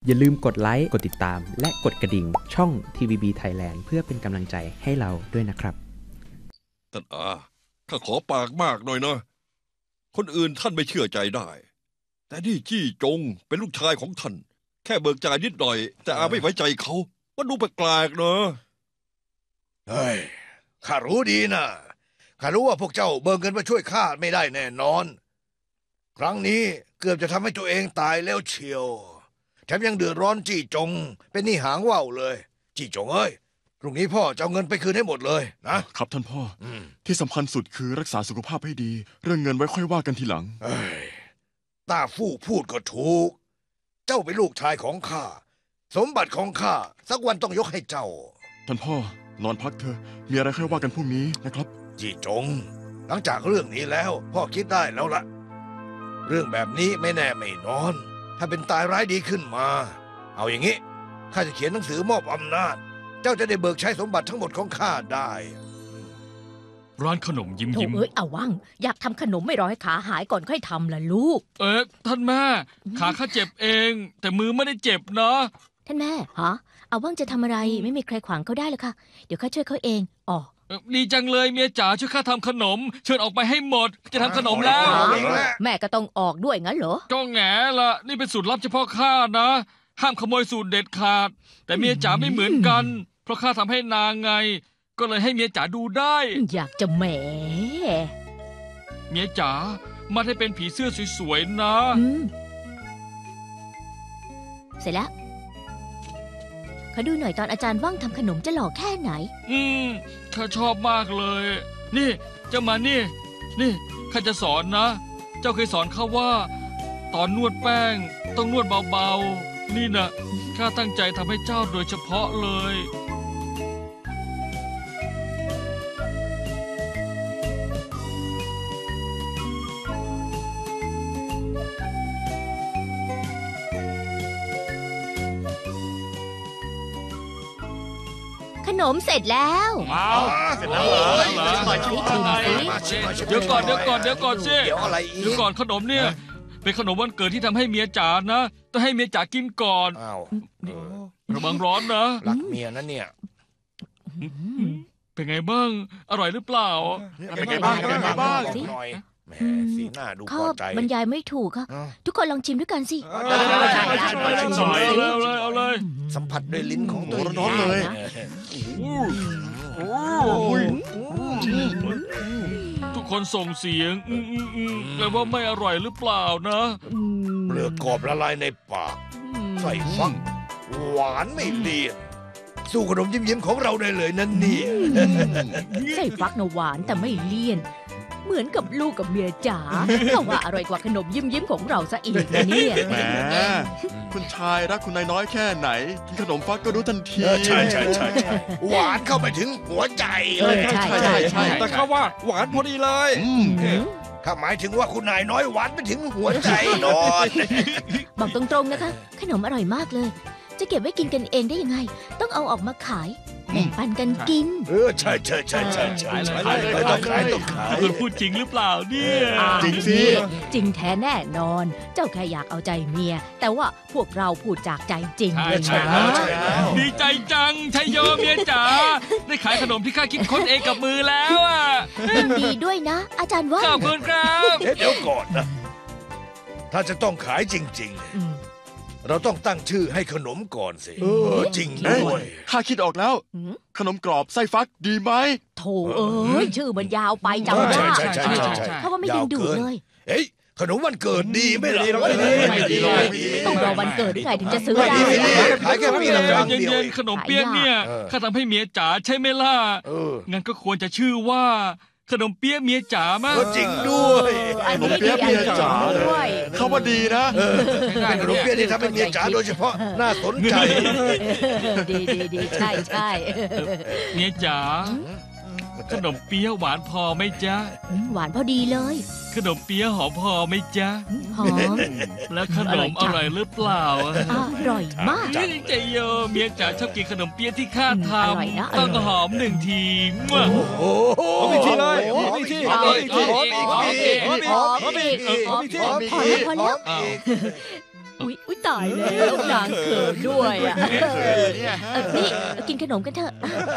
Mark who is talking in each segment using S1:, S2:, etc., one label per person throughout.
S1: อย่าลืมกดไลค์กดติดตามและกดกระดิ่งช่อง TVB Thailand เพื่อเป็นกำลังใจให้เราด้วยนะครับ
S2: ท่านอาข้าขอปากมากหน่อยนะคนอื่นท่านไม่เชื่อใจได้แต่นี่จี้จงเป็นลูกชายของท่านแค่เบิกจ่ายนิดหน่อยแต่อาไม่ไว้ใจเขามันดูแปลกๆเนอะ
S3: เฮ้ยข้ารู้ดีนะข้ารู้ว่าพวกเจ้าเบิกเงินมาช่วยข้าไม่ได้แน่นอนครั้งนี้เกือบจะทำให้ตัวเองตายแล้วเชียวแถมยังเดือดร้อนจี้จงเป็นหนี้หางว่าวเลยจี้จงเอ้ยพรุ่งนี้พ่อจะเอาเงินไปคืนให้หมดเลยนะครับ
S4: ท่านพ่อที่สำคัญสุดคือรักษาสุขภาพให้ดีเรื่องเงินไว้ค่อยว่ากันทีหลัง
S3: ต้าฟู่พูดก็ถูกเจ้าเป็นลูกชายของข้าสมบัติของข้าสักวันต้องยกให้เจ้า
S4: ท่านพ่อนอนพักเถอะมีอะไรค่อยว่ากันพรุ่งนี้นะครับ
S3: จี้จงหลังจากเรื่องนี้แล้วพ่อคิดได้แล้วล่ะเรื่องแบบนี้ไม่แน่ไม่นอนถ้าเป็นตายร้ายดีขึ้นมาเอาอย่างนี้ข้าจะเขียนหนังสือมอบอำนาจเจ้าจะได้เบิกใช้สมบัติทั้งหมดของข้าได้
S5: ร้านขนมยิ้มยิ้ม
S6: เอาว่างอยากทำขนมไม่รอให้ขาหายก่อนค่อยทำล่ะลูก
S5: ท่านแม่ขาข้าเจ็บเองแต่มือไม่ได้เจ็บนะ
S6: ท่านแม่ฮะเอาว่างจะทำอะไรไม่มีใครขวางเขาได้เลยค่ะเดี๋ยวข้าช่วยเขาเอง
S5: ดีจังเลยเมียจ๋าช่วยข้าทำขนมเชิญออกไปให้หมดจะทำขนมแล้ว
S6: แม่ก็ต้องออกด้วยงั้นเหรอ
S5: ก็แง่ละนี่เป็นสูตรลับเฉพาะข้านะห้ามขโมยสูตรเด็ดขาดแต่เมียจ๋าไม่เหมือนกันเพราะข้าทำให้นางไงก็เลยให้เมียจ๋าดูได้
S6: อยากจะแหม
S5: เมียจ๋ามาให้เป็นผีเสื้อสวยๆนะ
S6: เสร็จแล้วขอดูหน่อยตอนอาจารย์ว่างทำขนมจะหล่อแค่ไหน
S5: ข้าชอบมากเลยนี่เจ้ามานี่ข้าจะสอนนะเจ้าเคยสอนข้าว่าตอนนวดแป้งต้องนวดเบาๆนี่นะข้าตั้งใจทำให้เจ้าโดยเฉพาะเลย
S6: ขนมเสร็จแล้ว
S5: เสร็จแล้วเหรอเดี๋ยวก่อนสิเดี๋ยวก่อนขนมเนี่ยเป็นขนมวันเกิดที่ทำให้เมียจ๋านะต้องให้เมียจ๋ากินก่อนระวังร้อนนะ
S3: รักเมียนะเนี่ย
S5: เป็นไงบ้างอร่อยหรือเปล่า
S4: เป็นไงบ้าง
S3: แหมสีหน้าดูพอใจ
S6: บรรยายไม่ถูกค่ะทุกคนลองชิมด้วยกันสิ
S5: เอาเลย
S3: สัมผัสด้วยลิ้นของตัวน้องเลย
S5: ทุกคนส่งเสียงแปลว่าไม่อร่อยหรือเปล่านะ
S3: เปลือกกรอบละลายในปากใส่ฟักหวานไม่เลี่ยนสู้ขนมยิ้มๆของเราได้เลยนั่นเนี่ย
S6: ใส่ฟักนะหวานแต่ไม่เลี่ยนเหมือนกับลูกกับเมียจ๋าเขาว่าอร่อยกว่าขนมยิ้มของเราซะอีกนะเนี่ย
S4: แหมคุณชายรักคุณนายน้อยแค่ไหนกินขนมฟักก็รู้ทันที
S3: ใช่หวานเข้าไปถึงหัวใจ
S4: ใช่
S2: แต่ข้าว่าหวานพอดีเลย
S3: ข้าหมายถึงว่าคุณนายน้อยหวานไปถึงหัวใจนอน
S6: บอกตรงๆนะคะขนมอร่อยมากเลยจะเก็บไว้กินกันเองได้ยังไงต้องเอาออกมาขายแบ่งปันกันกิน
S3: ใช่ต้องขาย
S5: คุณพูดจริงหรือเปล่าเนี่ย
S4: จริงสิ
S6: จริงแท้แน่นอนเจ้าแค่อยากเอาใจเมียแต่ว่าพวกเราพูดจากใจจริง
S5: ใช่ดีใจจังชัยโยเมียจ๋าได้ขายขนมที่ข้าคิดค้นเองกับมือแล้วอ่ะ
S6: ดีด้วยนะอาจารย์ว่า
S5: ขอบคุณครับ
S3: เดี๋ยวก่อนนะถ้าจะต้องขายจริงๆเราต้องตั้งชื่อให้ขนมก่อนสิจริงด้วย
S4: ข้าคิดออกแล้วขนมกรอบไส้ฟักดีไหม
S6: โถชื่อมันยาวไปจำได้เพราะว่าไม่ดึงดูดเลย
S3: เฮ้ยขนมวันเกิดดีไม่หรอ
S6: ไม่ดีต้องรอวันเกิดได้ถึงจะซื้อได้
S3: ขายแค่ปีละครั้งเดียว
S5: ขนมเปี๊ยกเนี่ยข้าทำให้เมียจ๋าใช่ไหมล่ะงั้นก็ควรจะชื่อว่าขนมเปี๊ยะเมียจ๋ามั้ง
S3: จริงด้วย
S4: ขนมเปี๊ยะเมียจ๋าเขาว่าดีนะ
S3: ขนมเปี๊ยะที่ทำเป็นเมียจ๋าโดยเฉพาะน่าสนใจ
S6: ดีใช่
S5: เมียจ๋าขนมเปี๊ยะหวานพอไหมจ๊ะ
S6: หวานพอดีเลย
S5: ขนมเปี๊ยะหอมพอไหมจ๊ะ
S6: หอม
S5: แล้วขนมอร่อยหรือเปล่า
S6: อร่อยมาก
S5: ใจโยเมียจ๋าชอบกินขนมเปี๊ยะที่ข้าทำต้องหอม1 ที
S2: อีกทีเลยอีกที
S6: พอแล้วอุ๊ยตายแล้วนางเขินด้วยอ่ะ
S4: เนี่ยฮะ
S6: นี่กินขนมกันเถอะ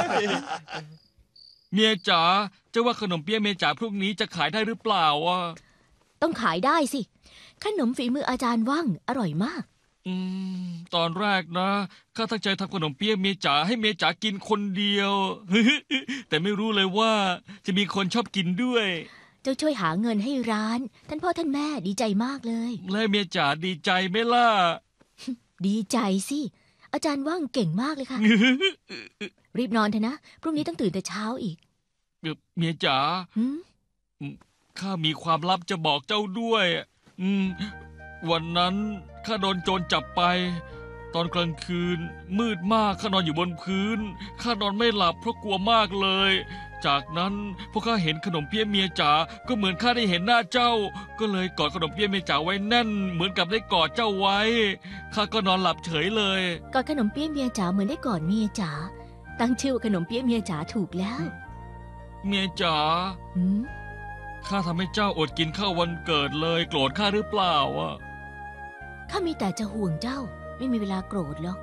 S5: เมียจ๋าจะว่าขนมเปี๊ยะเมียจ๋าพรุ่งนี้จะขายได้หรือเปล่าอ่ะ
S6: ต้องขายได้สิ ขนมฝีมืออาจารย์ว่างอร่อยมาก
S5: ตอนแรกนะข้าตั้งใจทำขนมเปี๊ยะเมียจ๋าให้เมียจ๋ากินคนเดียว แต่ไม่รู้เลยว่าจะมีคนชอบกินด้วย
S6: เจ้าช่วยหาเงินให้ร้าน ท่านพ่อท่านแม่ดีใจมากเลย
S5: และเมียจ๋าดีใจไหมล่ะ
S6: ดีใจสิ อาจารย์ว่างเก่งมากเลยค่ะ รีบนอนเถอะนะ พรุ่งนี้ต้องตื่นแต่เช้าอีก
S5: เมียจ๋า
S6: หืม
S5: ข้ามีความลับจะบอกเจ้าด้วยวันนั้นข้าโดนโจรจับไป ตอนกลางคืน มืดมากข้านอนอยู่บนพื้นข้านอนไม่หลับเพราะกลัวมากเลย จากนั้นพวกข้าเห็นขนมเปี๊ยะเมียจ๋าก็เหมือนข้าได้เห็นหน้าเจ้า ก็เลยกอดขนมเปี๊ยะเมียจ๋าไว้แน่น เหมือนกับได้กอดเจ้าไว้ข้าก็นอนหลับเฉยเลย
S6: กอดขนมเปี๊ยะเมียจ๋าเหมือนได้กอดเมียจ๋า ตั้งชื่อว่าขนมเปี๊ยะเมียจ๋าถูกแล้ว
S5: เมียจ๋า
S6: หืม
S5: ข้าทำให้เจ้าอดกินข้าววันเกิดเลยโกรธข้าหรือเปล่าอ่ะ
S6: ข้ามีแต่จะห่วงเจ้า ไม่มีเวลาโกรธหรอก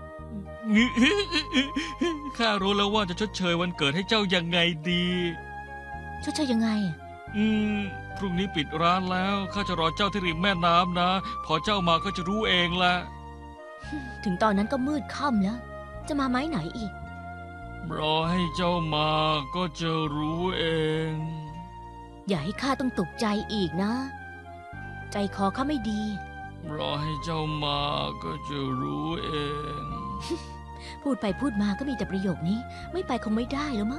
S5: ข้ารู้แล้วว่าจะชดเชยวันเกิดให้เจ้ายังไงดี
S6: ชดเชยยังไงอะ
S5: พรุ่งนี้ปิดร้านแล้วข้าจะรอเจ้าที่ริมแม่น้ำนะ พอเจ้ามาก็จะรู้เองละ
S6: ถึงตอนนั้นก็มืดค่ำแล้ว จะมาไม้ไหนอีก
S5: รอให้เจ้ามาก็จะรู้เอง
S6: อย่าให้ข้าต้องตกใจอีกนะ ใจคอข้าไม่ดี
S5: รอให้เจ้ามาก็จะรู้เอง
S6: พูดไปพูดมาก็มีแต่ประโยคนี้ ไม่ไปคงไม่ได้แล้วมั้ง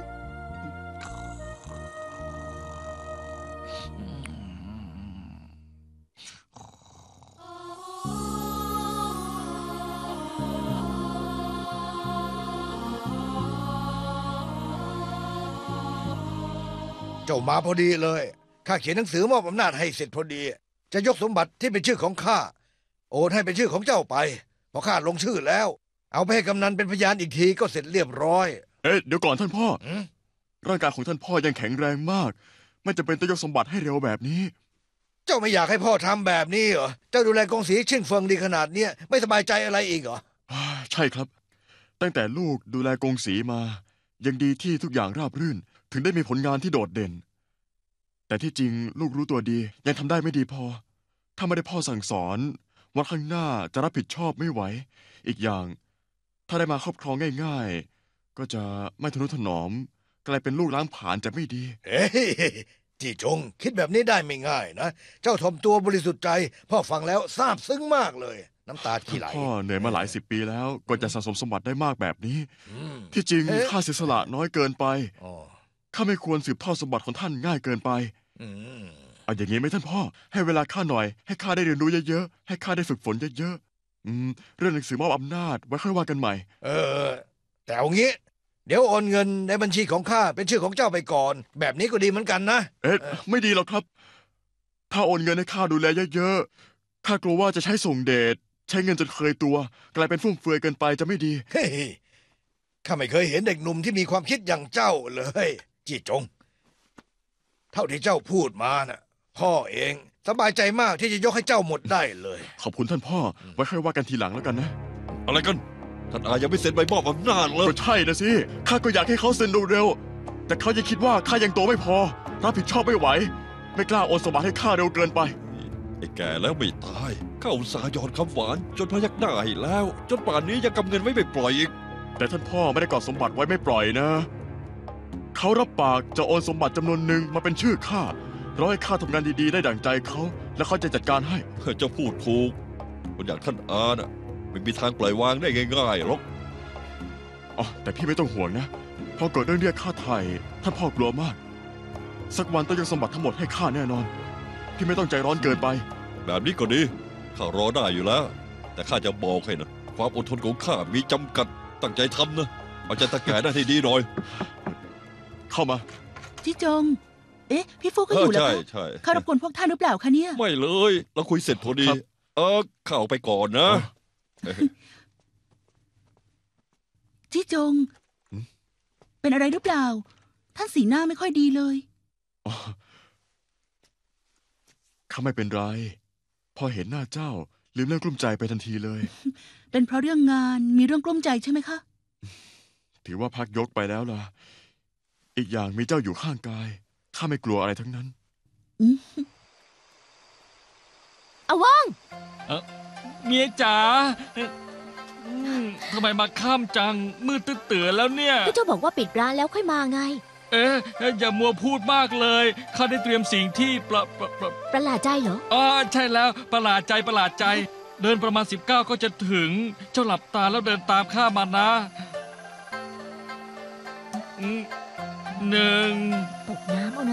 S3: เจ้ามาพอดีเลยข้าเขียนหนังสือมอบอำนาจให้เสร็จพอดี จะยกสมบัติที่เป็นชื่อของข้าโอนให้เป็นชื่อของเจ้าไปพอข้าลงชื่อแล้ว เอาไปให้กำนันเป็นพยานอีกทีก็เสร็จเรียบร้อย
S4: เดี๋ยวก่อนท่านพ่อ
S3: หืม
S4: ร่างกายของท่านพ่อยังแข็งแรงมาก ไม่จำเป็นต้องยกสมบัติให้เร็วแบบนี้
S3: เจ้าไม่อยากให้พ่อทำแบบนี้เหรอเจ้าดูแลกงสีชิ่งเฟิงดีขนาดเนี้ยไม่สบายใจอะไรอีกเหรอ
S4: ใช่ครับ ตั้งแต่ลูกดูแลกงสีมา ยังดีที่ทุกอย่างราบรื่น ถึงได้มีผลงานที่โดดเด่น แต่ที่จริงลูกรู้ตัวดียังทำได้ไม่ดีพอ ถ้าไม่ได้พ่อสั่งสอนวันข้างหน้าจะรับผิดชอบไม่ไหว อีกอย่าง ถ้าได้มาครอบครองง่ายๆ ก็จะไม่ทนุถนอม กลายเป็นลูกล้างผลาญจะไม่ดี
S3: เฮ้ยจีจงคิดแบบนี้ได้ไม่ง่ายนะ เจ้าถ่อมตัวบริสุทธิ์ใจ พ่อฟังแล้วซาบซึ้งมากเลย น้ำตาที่ไหล
S4: พ่อเหนื่อยมาหลายสิบปีแล้วกว่าจะสะสมสมบัติได้มากแบบนี้
S3: อืม
S4: ที่จริง
S3: เอ๊ะ
S4: ข้าเสียสละน้อยเกินไป
S3: อ๋อ
S4: ข้าไม่ควรสืบทอดสมบัติของท่านง่ายเกินไป
S3: อืม
S4: เอาอย่างนี้ไหมท่านพ่อ ให้เวลาข้าหน่อย ให้ข้าได้เรียนรู้เยอะๆ ให้ข้าได้ฝึกฝนเยอะๆเรื่องหนังสือมอบอำนาจไว้ค่อยว่ากันใหม่
S3: แต่เอางี้ เดี๋ยวโอนเงินในบัญชีของข้าเป็นชื่อของเจ้าไปก่อน แบบนี้ก็ดีเหมือนกันนะ
S4: ไม่ดีหรอกครับ ถ้าโอนเงินให้ข้าดูแลเยอะๆ ข้ากลัวว่าจะใช้ส่งเดช ใช้เงินจนเคยตัว กลายเป็นฟุ่มเฟือยเกินไปจะไม่ดี
S3: เฮ้ยข้าไม่เคยเห็นเด็กหนุ่มที่มีความคิดอย่างเจ้าเลย จีจง เท่าที่เจ้าพูดมาน่ะ พ่อเองสบายใจมากที่จะยกให้เจ้าหมดได้เลย
S4: ขอบคุณท่านพ่อ ไว้ค่อยว่ากันทีหลังแล้วกันนะ
S2: อะไรกัน ท่านอายังไม่เซ็นใบมอบอำนาจเลย
S4: ก็ใช่นะสิ ข้าก็อยากให้เขาเซ็นเร็วๆ แต่เขายังคิดว่าข้ายังโตไม่พอ รับผิดชอบไม่ไหว ไม่กล้าโอนสมบัติให้ข้าเร็วเกินไป
S2: ไอ้แก่แล้วไม่ตายข้าอุตส่าห์หยอดคำหวาน จนพยักหน้าให้แล้ว จนป่านนี้ยังกำเงินไว้ไม่ปล่อยอีก
S4: แต่ท่านพ่อไม่ได้กอดสมบัติไว้ไม่ปล่อยนะ เขารับปากจะโอนสมบัติจำนวนหนึ่งมาเป็นชื่อข้ารอให้ข้าทำงานดีๆได้ดั่งใจเขา แล้วเขาจะจัดการให้
S2: เจ้าพูดถูก คนอย่างท่านอาน่ะไม่มีทางปล่อยวางได้ง่ายๆหรอก
S4: อ๋อแต่พี่ไม่ต้องห่วงนะ พอเกิดเรื่องเรียกค่าไถ่ท่านพ่อกลัวมาก สักวันต้องยกสมบัติทั้งหมดให้ข้าแน่นอน พี่ไม่ต้องใจร้อนเกินไป
S2: แบบนี้ก็ดีข้ารอได้อยู่แล้ว แต่ข้าจะบอกให้นะความอดทนของข้ามีจำกัดตั้งใจทำนะเอาใจตะแก่ได้ให้ดีหน่อย
S4: เข้ามา
S7: พี่จง พี่ฟูก็อยู่แล้ว
S2: ใช่
S7: คะ
S2: ใช่
S7: ข้ารบกวนพวกท่านหรือเปล่าคะเนี่ย
S2: ไม่เลย เราคุยเสร็จพอดี
S4: ครับ
S2: ข้าออกไปก่อนนะ
S7: พี่จง
S4: หืม
S7: เป็นอะไรหรือเปล่า ท่านสีหน้าไม่ค่อยดีเลย
S4: อ๋อข้าไม่เป็นไร พอเห็นหน้าเจ้าลืมเรื่องกลุ้มใจไปทันทีเลย
S7: เป็นเพราะเรื่องงานมีเรื่องกลุ้มใจใช่ไหมคะ
S4: ถือว่าพักยกไปแล้วล่ะ อีกอย่างมีเจ้าอยู่ข้างกายข้าไม่กลัวอะไรทั้งนั้น
S6: เอาว่าง
S5: เมียจ๋าทำไมมาค่ำจัง มืดตื้อๆแล้วเนี่ย
S6: ก็เจ้าบอกว่าปิดร้านแล้วค่อยมาไง
S5: อย่ามัวพูดมากเลยข้าได้เตรียมสิ่งที่
S6: ประหลาดใจเหรอ
S5: ใช่แล้วประหลาดใจ เดินประมาณ19ก็จะถึง เจ้าหลับตาแล้วเดินตามข้ามานะ1
S6: ตกน้ำเอานะ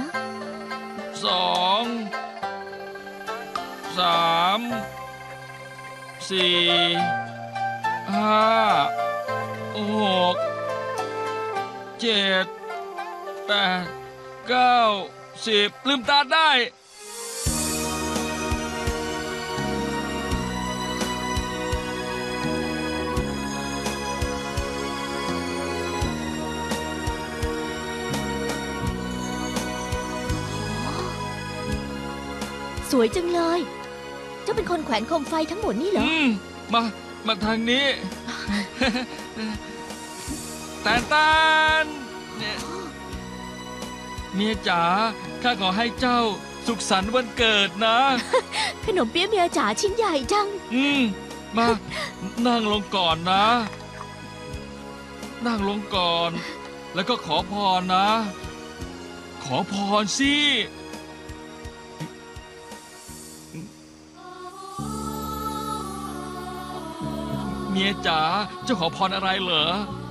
S5: 2 3 4 5 6 7 8 9 10ลืมตาได้
S6: สวยจังเลย เจ้าเป็นคนแขวนโคมไฟทั้งหมดนี่เหรอ
S5: มาทางนี้ แตนเนี่ยเมียจ๋าข้าขอให้เจ้าสุขสันต์วันเกิดนะ
S6: ขนมเปี๊ยะเมียจ๋าชิ้นใหญ่จัง
S5: มานั่งลงก่อนนะ นั่งลงก่อน แล้วก็ขอพรนะ ขอพรสิเมียจ๋าเจ้าขอพรอะไรเหรอ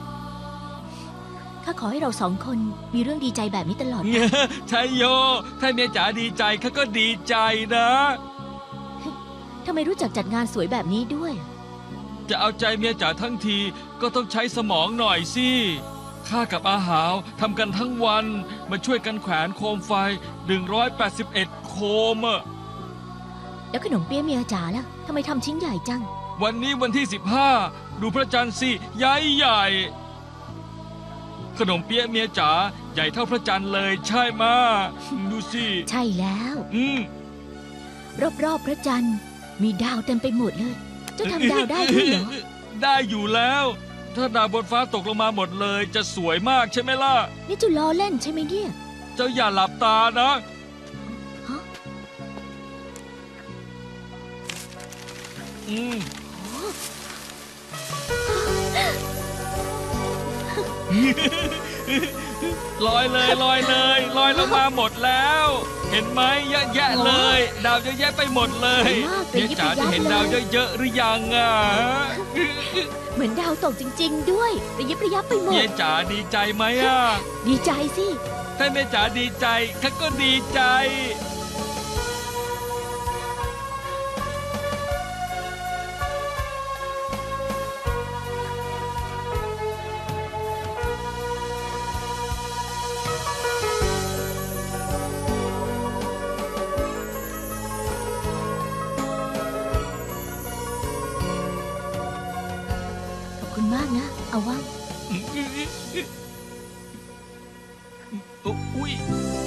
S6: ข้าขอให้เราสองคนมีเรื่องดีใจแบบนี้ตลอดไป
S5: ใช่โย ถ้าเมียจ๋าดีใจข้าก็ดีใจนะ
S6: ทำไมรู้จักจัดงานสวยแบบนี้ด้วย
S5: จะเอาใจเมียจ๋าทั้งทีก็ต้องใช้สมองหน่อยสิข้ากับอาหาวทำกันทั้งวันมาช่วยกันแขวนโคมไฟ181โคมอะ
S6: แล้วขนมเปี๊ยะเมียจ๋าล่ะทำไมทำชิ้นใหญ่จัง
S5: วันนี้วันที่15ดูพระจันทร์สิใหญ่ขนมเปี๊ยะเมียจ๋าใหญ่เท่าพระจันทร์เลยใช่ไหมดูสิ
S6: ใช่แล้ว
S5: อืม
S6: รอบๆพระจันทร์มีดาวเต็มไปหมดเลย เจ้าทำดาวได้ด้วยเหรอ
S5: ได้อยู่แล้ว ถ้าดาวบนฟ้าตกลงมาหมดเลยจะสวยมากใช่ไหมล่ะ
S6: นี่เจ้าล้อเล่นใช่ไหมเนี่ย
S5: เจ้าอย่าหลับตานะ
S6: ฮะ
S5: อืม ลอยเลยลอยลงมาหมดแล้ว เห็นไหมเยอะแยะเลย ดาวเยอะแยะไปหมดเลยเมียจ๋าจะเห็นดาวเยอะๆหรือยังอ่ะ
S6: เหมือนดาวตกจริงๆด้วยระยิบระยับไปหม
S5: เมี
S6: ด
S5: ยจ๋าดีใจไหมอ่ะ
S6: ดีใจสิ
S5: ถ้าเมียจ๋าดีใจข้าก็ดีใจ
S6: ขอบคุณมากนะ เอาว่าง
S5: อุ้ย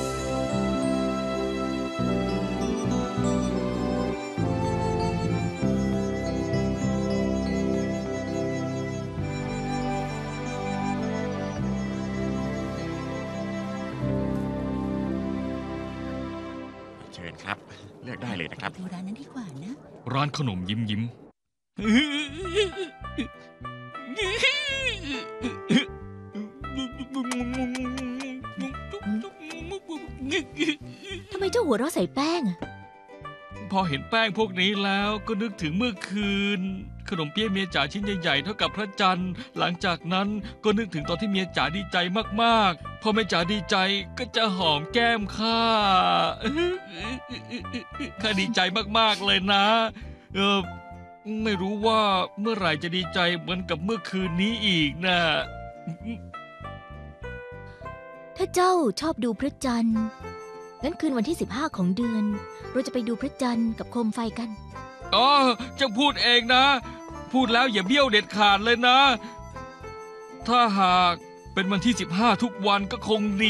S8: เชิญครับ เลือกได้เลยนะครับ
S7: ดูร้านนั้นดีกว่านะ
S5: ร้านขนมยิ้ม
S6: ทำไมเจ้าหัวเราะใส่แป้งอะ
S5: พอเห็นแป้งพวกนี้แล้วก็นึกถึงเมื่อคืน ขนมเปี๊ยะเมียจ๋าชิ้นใหญ่ๆเท่ากับพระจันทร์หลังจากนั้นก็นึกถึงตอนที่เมียจ๋าดีใจมากๆพอเมียจ๋าดีใจก็จะหอมแก้มข้าข้าดีใจมากๆเลยนะไม่รู้ว่าเมื่อไหร่จะดีใจเหมือนกับเมื่อคืนนี้อีกนะ
S6: ถ้าเจ้าชอบดูพระจันทร์งั้นคืนวันที่15ของเดือน เราจะไปดูพระจันทร์กับโคมไฟกัน
S5: อ๋อเจะพูดเองนะ พูดแล้วอย่าเบี้ยวเด็ดขาดเลยนะ ถ้าหากเป็นวันที่15ทุกวันก็คงดี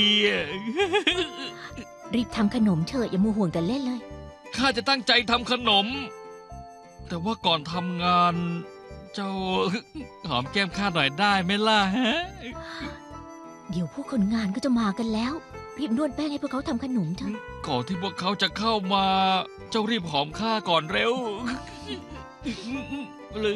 S6: รีบทำขนมเถอะอย่ามัวห่วงแต่เล่นเลย
S5: ข้าจะตั้งใจทำขนมแต่ว่าก่อนทำงาน เจ้า หอมแก้มข้าหน่อยได้ไหมล่ะฮะ
S6: เดี๋ยวพวกคนงานก็จะมากันแล้ว รีบนวดแป้งให้พวกเขาทำขนมเถอะ
S5: ก่อนที่พวกเขาจะเข้ามา เจ้ารีบหอมข้าก่อนเร็ว เลย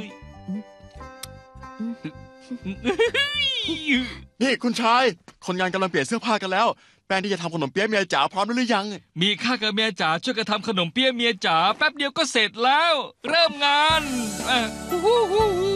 S4: นี่คุณชาย คนงานกำลังเปลี่ยนเสื้อผ้ากันแล้ว แป้งที่จะทำขนมเปี๊ยะเมียจ๋าพร้อมแล้วหรือยัง
S5: มีข้ากับเมียจ๋าช่วยกันทำขนมเปี๊ยะเมียจ๋าแป๊บเดียวก็เสร็จแล้ว เริ่มงานฮู้ฮู้ฮู้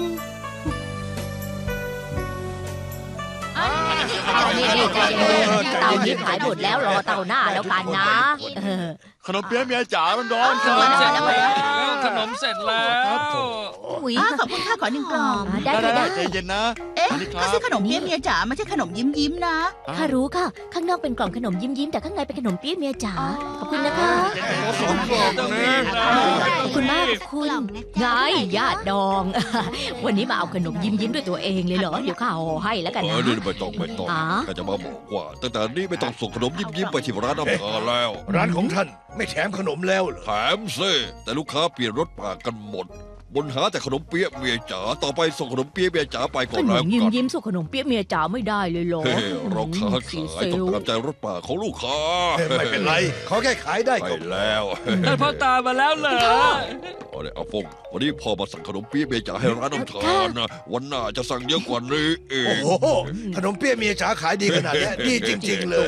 S6: เอานี่ใจเย็นๆเตาที่ขายหมดแล้วรอเตาหน้าแล้วกันนะเออ
S4: ขนมเปี๊ยะเมียจ๋าร้อนๆ
S5: ข
S4: ครั
S5: นมเสร็จ
S4: บ
S5: แล้วขนมเสร็จแล้ว
S6: อุ๊ย
S7: ขอบคุณค่ะขอหนึ่งกล่อง
S6: ได้
S4: ได้ใจเย็นนะ
S7: เอ๊ะ
S4: อันนี้ครับ
S7: ข้าซื้อขนมเปี๊ยะเมียจ๋าไม่ใช่ขนมยิ้มนะ
S6: ข้ารู้ค่ะ ข้างนอกเป็นกล่องขนมยิ้มๆแต่ข้างในเป็นขนมเปี๊ยะเมียจ๋าขอบคุณนะคะ
S2: สองกล่องนะ
S6: ขอบคุณมากคุณไงญาติดอง วันนี้มาเอาขนมยิ้มด้วยตัวเองเลยเหรอเดี๋ยวข้าห่อให้แล้วกันนะ
S2: นี่ไม่ต้อง
S6: อ๋อ
S2: ก็จะมาบอกว่าตั้งแต่นี้ไม่ต้องส่งขนมยิ้มๆไปที่ร้านอาหารแล้ว
S3: ร้านของท่านไม่แถมขนมแล้วเหรอ
S2: แถมซิแต่ลูกค้าเปลี่ยนรถปากกันหมดบนหาแต่ขนมเปี๊ยะเมียจ๋าต่อไปส่งขนมเปี๊ยะเมียจ๋าไปก่
S6: ข
S2: อน
S6: น
S2: แล้ว
S6: ม
S2: กัน
S6: ยิ้มสู้ขนมเปี๊ยะเมียจ๋าไม่ได้เลยเหรอ
S2: เฮ้เราค้า
S6: สี
S2: ขาย
S6: เซ
S2: ต้อง
S6: ล
S2: ตามใจรถปากของลูกค้า
S3: ไม่เป็นไรขอแค่ขายได้
S2: ไป
S3: ก็
S2: แล้ว
S5: ท่านพ่อตามาแล้วเหรอ
S2: เอาเลยอาฟงวันนี้พ่อมาสั่งขนมเปี๊ยะเมียจ๋าให้ร้านน้ำทานนะวันหน้าจะสั่งเยอะกว่านี้เอ
S3: โอ้
S2: ง
S3: โหขนมเปี๊ยะเมียจ๋าขายดีขนาดเนี้ยดีจริง ๆ เลย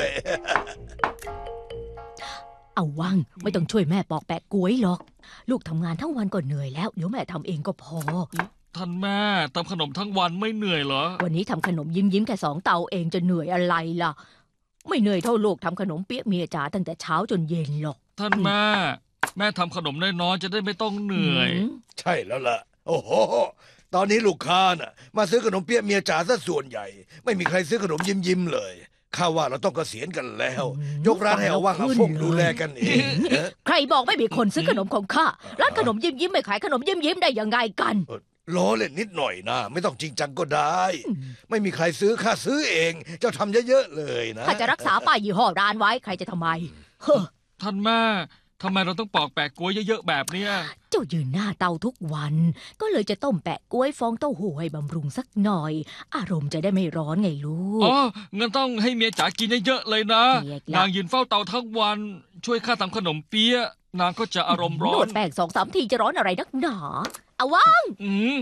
S6: เอาวังไม่ต้องช่วยแม่ปอกแปะกล้วยหรอก ลูกทำงานทั้งวันก็เหนื่อยแล้วเดี๋ยวแม่ทำเองก็พอ
S5: ท่านแม่ทำขนมทั้งวันไม่เหนื่อยเหรอ
S6: วันนี้ทำขนมยิ้มแค่2 เตาเองจะเหนื่อยอะไรล่ะ ไม่เหนื่อยเท่าลูกทำขนมเปี๊ยะเมียจ๋าตั้งแต่เช้าจนเย็นหรอก
S5: ท่านแม่ทำขนมน้อยๆจะได้ไม่ต้องเหนื่อย
S3: ใช่แล้วล่ะ โอ้โห ตอนนี้ลูกค้าน่ะมาซื้อขนมเปี๊ยะเมียจ๋าซะส่วนใหญ่ ไม่มีใครซื้อขนมยิ้มเลยข้าว่าเราต้องเกษียณกันแล้ว ยกร้านให้เอาว่างเอาพวกดูแลกันเองเอ๊ะ
S6: ใครบอกไม่มีคนซื้อขนมของข้าร้านขนมยิ้มไม่ขายขนมยิ้มได้ยังไงกัน
S3: ล้อเล่นนิดหน่อยนะ ไม่ต้องจริงจังก็ได้ ไม่มีใครซื้อข้าซื้อเอง เจ้าทำเยอะๆเลยนะ
S6: ข้าจะรักษาป้ายยี่ห้อร้านไว้ใครจะทำไมเฮ้อ
S5: ท่านแม่ทำไมเราต้องปอกแปะกล้วยเยอะๆแบบเนี้ย
S6: เจ้ายืนหน้าเตาทุกวัน ก็เลยจะต้มแปะกล้วยฟองเต้าหู้ให้บำรุงสักหน่อย อารมณ์จะได้ไม่ร้อนไงลู
S5: อ๋
S6: ก
S5: องั้นต้องให้เมียจ๋ากินเยอะๆเลยนะ
S6: เมียจ๋าน
S5: นางยืนเฝ้าเตาทั้งวัน ช่วยข้าทำขนมเปี๊ยะนางก็จะอารมณ์ร้
S6: น
S5: อ
S6: วน ดแป้ง2-3 ทีจะร้อนอะไรนักหนาเอาวะ
S5: อืม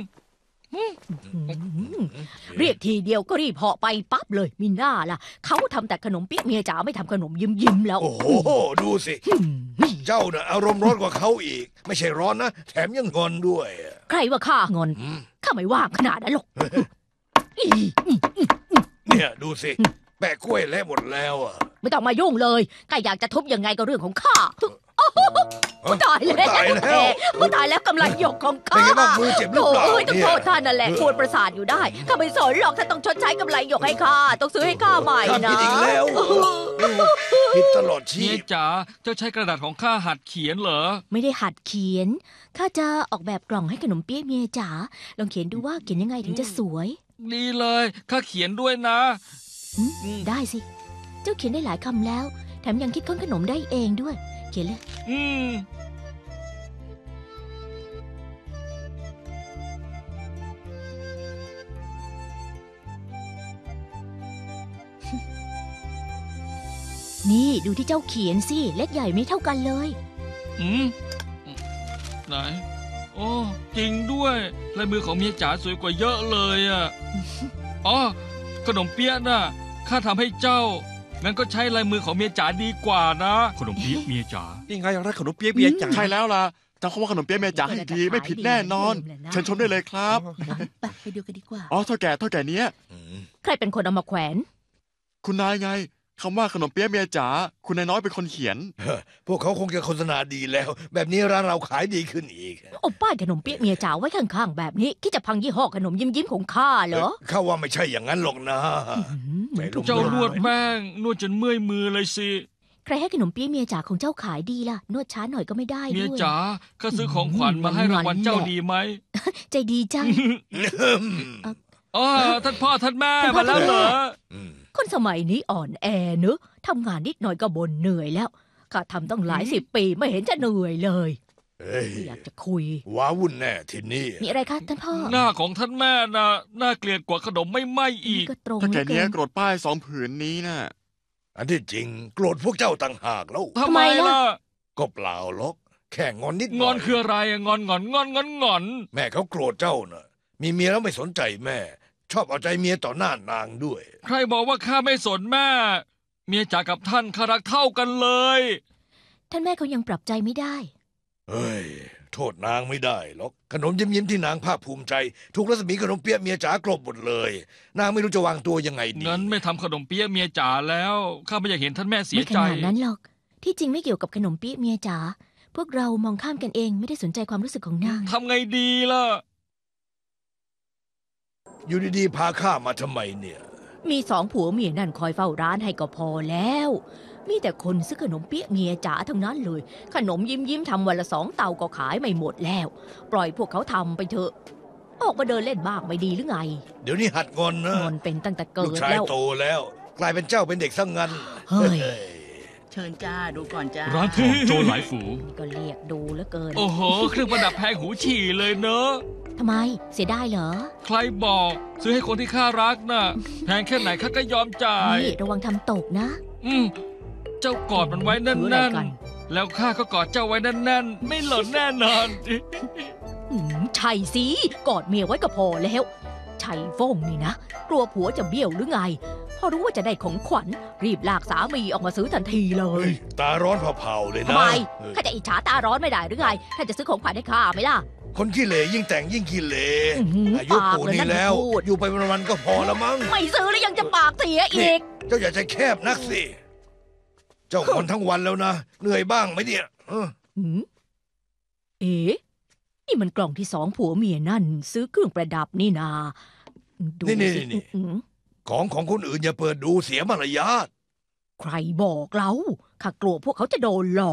S6: เรียกทีเดียวก็รีบเหาะไปปั๊บเลยมีหน้าล่ะเขาทำแต่ขนมเปี๊ยะเมียจ๋าไม่ทำขนมยิ้มแล้ว
S3: โอ้โห ดูสิ เจ้าน่ะอารมณ์ร้อนกว่าเขาอีก ไม่ใช่ร้อนนะ แถมยังงอนด้วย
S6: ใครว่าข้างอนข้าไม่ว่างขนาดนั้นหรอกอี
S3: เนี่ยดูสิ แปะกล้วยเละหมดแล้วอ่ะ
S6: ไม่ต้องมายุ่งเลยข้าอยากจะทุบยังไงก็เรื่องของข้าตายแล้ว
S3: ตายแล้ว
S6: ตายแล้วกำไรหยกของ
S3: เป็น
S6: ข้า
S3: ไงบ้างมือเจ็บหรือเปล่า
S6: โอ้ยต้อง
S3: เนี่ย
S6: โทษท่านนั่นแหละปวดประสาทอยู่ได้ข้าไม่สนหรอกถ้าต้องชดใช้กำไรหยกให้ข้าต้องซื้อให้ข้าใหม่
S3: ข้า
S6: นะ
S3: ผิดอีกแล้วผิดตลอดชี
S5: เมีย
S3: พ
S5: จ๋าเจ้าใช้กระดาษของข้าหัดเขียนเหรอ
S6: ไม่ได้หัดเขียนข้าจะออกแบบกล่องให้ขนมเปี๊ยะเมียจ๋าลองเขียนดูว่าเขียนยังไงถึงจะสวย
S5: ดีเลยข้าเขียนด้วยนะ
S6: ได้สิ เจ้าเขียนได้หลายคำแล้ว แถมยังคิดค้นขนมได้เองด้วย เขียนเลย
S5: อืม
S6: นี่ดูที่เจ้าเขียนสิเล็กใหญ่ไม่เท่ากันเลย
S5: อืมไหนโอ้จริงด้วยลายมือของเมียจ๋าสวยกว่าเยอะเลยอ่ะอ๋อขนมเปี๊ยะน่ะข้าทำให้เจ้างั้นก็ใช้ลายมือของเมียจ๋าดีกว่านะ ขนมเปี๊ยะเมียจ๋า
S2: นี่ไงร้านขนมเปี๊ยะเมียจ๋า
S4: ใช่แล้วล่ะจำคำว่าขนมเปี๊ยะเมียจ๋าให้ดีไม่ผิดแน่นอน เชิญชมได้เลยครับ
S7: ไปดูกันดีกว่า
S4: อ๋อเท่าแก่เนี้ย
S6: ใครเป็นคนเอามาแขวน
S4: คุณนายไงคำว่าขนมเปี๊ยะเมียจ๋าคุณนายน้อยเป็นคนเขียน
S3: พวกเขาคงจะโฆษณาดีแล้ว แบบนี้ร้านเราขายดีขึ้นอีก
S6: เอาป้ายขนมเปี๊ยะเมียจ๋าไว้ข้างๆแบบนี้คิดจะพังยี่ห้อขนมยิ้มของข้าเหรอ
S3: ข้าว่าไม่ใช่อย่างนั้นหรอกนะ
S6: เหมือนถูก
S5: เจ้านวด
S6: หลอก
S5: แป้งนวดจนเมื่อยมือเลยสิ
S6: ใครให้ขนมเปี๊ยะเมียจ๋าของเจ้าขายดีล่ะ นวดช้าหน่อยก็ไม่ได้
S5: เมีย
S6: ด้วย
S5: จ๋าข้าซื้อของขวัญมาให้รางวัลเจ้าดีไหม
S6: ใจดีจัง
S5: อ๋อท่านพ่อท่านแม่มาแล้วเหรอ
S6: คนสมัยนี้อ่อนแอเนอะทำงานนิดหน่อยก็บ่นเหนื่อยแล้วข้าทำต้องหลาย10 ปีไม่เห็นจะเหนื่อยเลย
S3: เฮ้ย
S6: ไม่อยากจะคุย
S3: ว้าวุ่นแน่ทีนี้
S6: มีอะไรคะท่านพ่อ
S5: หน้าของท่านแม่น่ะน่าเกลียดกว่าขนมไม่ไหมอีก
S6: ก็ตรง
S4: ถ้าแก
S6: เหลือ
S4: เนี้ย
S6: เกิน
S4: โกรธป้าย2 ผืนนี้น่ะ
S3: อันที่จริงโกรธพวกเจ้าต่างหากแล้ว
S5: ทำไมล่ะ
S3: ก็เปล่าหรอกแค่งอนนิดห
S5: ง
S3: น่
S5: อ
S3: อน ย
S5: คืออะไรอะงอนงอนงอนงอนงอน
S3: แม่เขาโกรธเจ้าน่ะ มีเมียแล้วไม่สนใจแม่ ชอบเอาใจเมียต่อหน้านางด้วย
S5: ใครบอกว่าข้าไม่สนแม่ เมียจ๋ากับท่านข้ารักเท่ากันเลย
S6: ท่านแม่เขายังปรับใจไม่ได้
S3: เฮ้ย โทษนางไม่ได้หรอกขนมยิ้มๆที่นางภาคภูมิใจ ถูกรัศมีขนมเปี๊ยะเมียจ๋ากลบหมดเลย นางไม่รู้จะวางตัวยังไงดี
S5: งั้นไม่ทำขนมเปี๊ยะเมียจ๋าแล้วข้าไม่อยากเห็นท่านแม่เสี
S6: ไม่
S5: ย
S6: ข
S5: ใจ
S6: นาดนั้นหรอก ที่จริงไม่เกี่ยวกับขนมเปี๊ยะเมียจ๋า พวกเรามองข้ามกันเองไม่ได้สนใจความรู้สึกของนาง
S5: ทำไงดีล่ะ
S3: อยู่ดีๆพาข้ามาทำไมเนี่ย
S6: มี2 ผัวเมียนั่นคอยเฝ้าร้านให้ก็พอแล้ว มีแต่คนซื้อขนมเปี๊ยะเมียจ๋าทั้งนั้นเลย ขนมยิ้มทำวันละ2 เตาก็ขายไม่หมดแล้ว ปล่อยพวกเขาทำไปเถอะ ออกมาเดินเล่นบ้างไม่ดีหรือไง
S3: เดี๋ยวนี้หัดงอนนะ
S6: งอนเป็นตั้งแต่เกิ
S3: ลูก
S6: ด
S3: ชาย
S6: แล้ว
S3: โตแล้ว กลายเป็นเจ้าเป็นเด็กซะงั้น
S6: เฮ้ย
S7: เชิญจ้าดูก่อนจ้า
S5: ร้านทองโจรหลายฝู
S6: ก็เรียกดูแล้วเกิน
S5: โอ้โห เครื่องประดับแพงหูฉี่เลยเนอะ
S6: ทำไมเสียดายเหรอ
S5: ใครบอกซื้อให้คนที่ข้ารักน่ะ แพงแค่ไหนข้าก็ยอมจ่าย
S6: นี่ระวังทำตกนะ
S5: เจ้ากอดมันไว้แน่
S6: ถืออะไร
S5: น
S6: กัน
S5: ๆ แล้วข้าก็กอดเจ้าไว้แน่นๆ ไม่หล่นแน่นอน
S6: ใช่สิกอดเมียไว้ก็พอแล้วชัยฟงนี่นะกลัวผัวจะเบี้ยวหรือไง พอรู้ว่าจะได้ของขวัญรีบลากสามีออกมาซื้อทันทีเล
S3: เฮ้
S6: ย
S3: ยตาร้อนเผาๆเลยนะ
S6: ทำไม
S3: เออ
S6: ข้าจะอิจฉาตาร้อนไม่ได้หรือไงถ้าจะซื้อของขวัญให้ข้าไหมล่ะ
S3: คนขี้เหร่ยิ่งแต่งยิ่งขี้เหร่
S6: อื้อหือ
S3: อายุ
S6: ปาก
S3: ปู่
S6: เลย
S3: นี้
S6: นั่น
S3: แล้ว
S6: พูด
S3: อยู่ไปวันๆก็พอละมั้ง
S6: ไม่ซื้อแล้วยังจะปากเสียอีก
S3: เจ้าอย่าใจแคบนักสิ เจ้าคนทั้งวันแล้วนะ เหนื่อยบ้างไหมเนี่ยเออ
S6: หืมเอ๊ะนี่มันกล่องที่2 ผัวเมียนั่น ซื้อเครื่องประดับนี่นาดูสิอื้อหือ
S3: ของคนอื่นอย่าเปิดดูเสียมารยาท
S6: ใครบอกเราข้ากลัวพวกเขาจะโดนหลอก